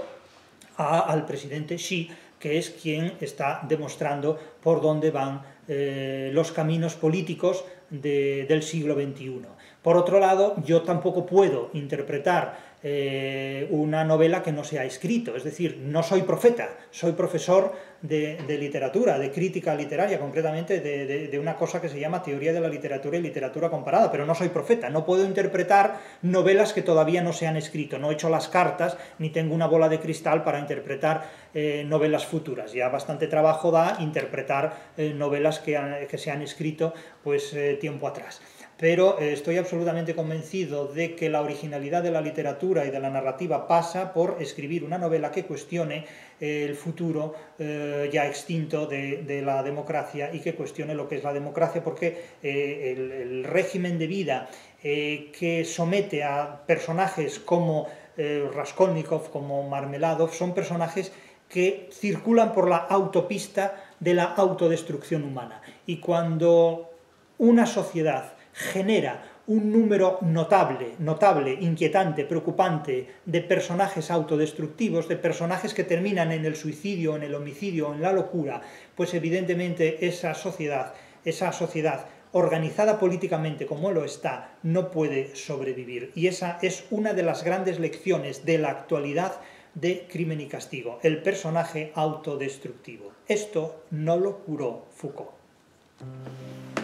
a, al presidente Xi, que es quien está demostrando por dónde van eh, los caminos políticos de, del siglo veintiuno. Por otro lado, yo tampoco puedo interpretar eh, una novela que no se ha escrito, es decir, no soy profeta, soy profesor de, de literatura, de crítica literaria, concretamente de, de, de una cosa que se llama teoría de la literatura y literatura comparada, pero no soy profeta, no puedo interpretar novelas que todavía no se han escrito, no he hecho las cartas, ni tengo una bola de cristal para interpretar eh, novelas futuras, ya bastante trabajo da interpretar eh, novelas que, han, que se han escrito pues eh, tiempo atrás. Pero eh, estoy absolutamente convencido de que la originalidad de la literatura y de la narrativa pasa por escribir una novela que cuestione eh, el futuro eh, ya extinto de, de la democracia y que cuestione lo que es la democracia, porque eh, el, el régimen de vida eh, que somete a personajes como eh, Raskolnikov, como Marmeladov, son personajes que circulan por la autopista de la autodestrucción humana. Y cuando una sociedad genera un número notable, notable, inquietante, preocupante de personajes autodestructivos, de personajes que terminan en el suicidio, en el homicidio, en la locura, pues evidentemente esa sociedad, esa sociedad organizada políticamente como lo está, no puede sobrevivir. Y esa es una de las grandes lecciones de la actualidad de Crimen y Castigo, el personaje autodestructivo. Esto no lo curó Foucault.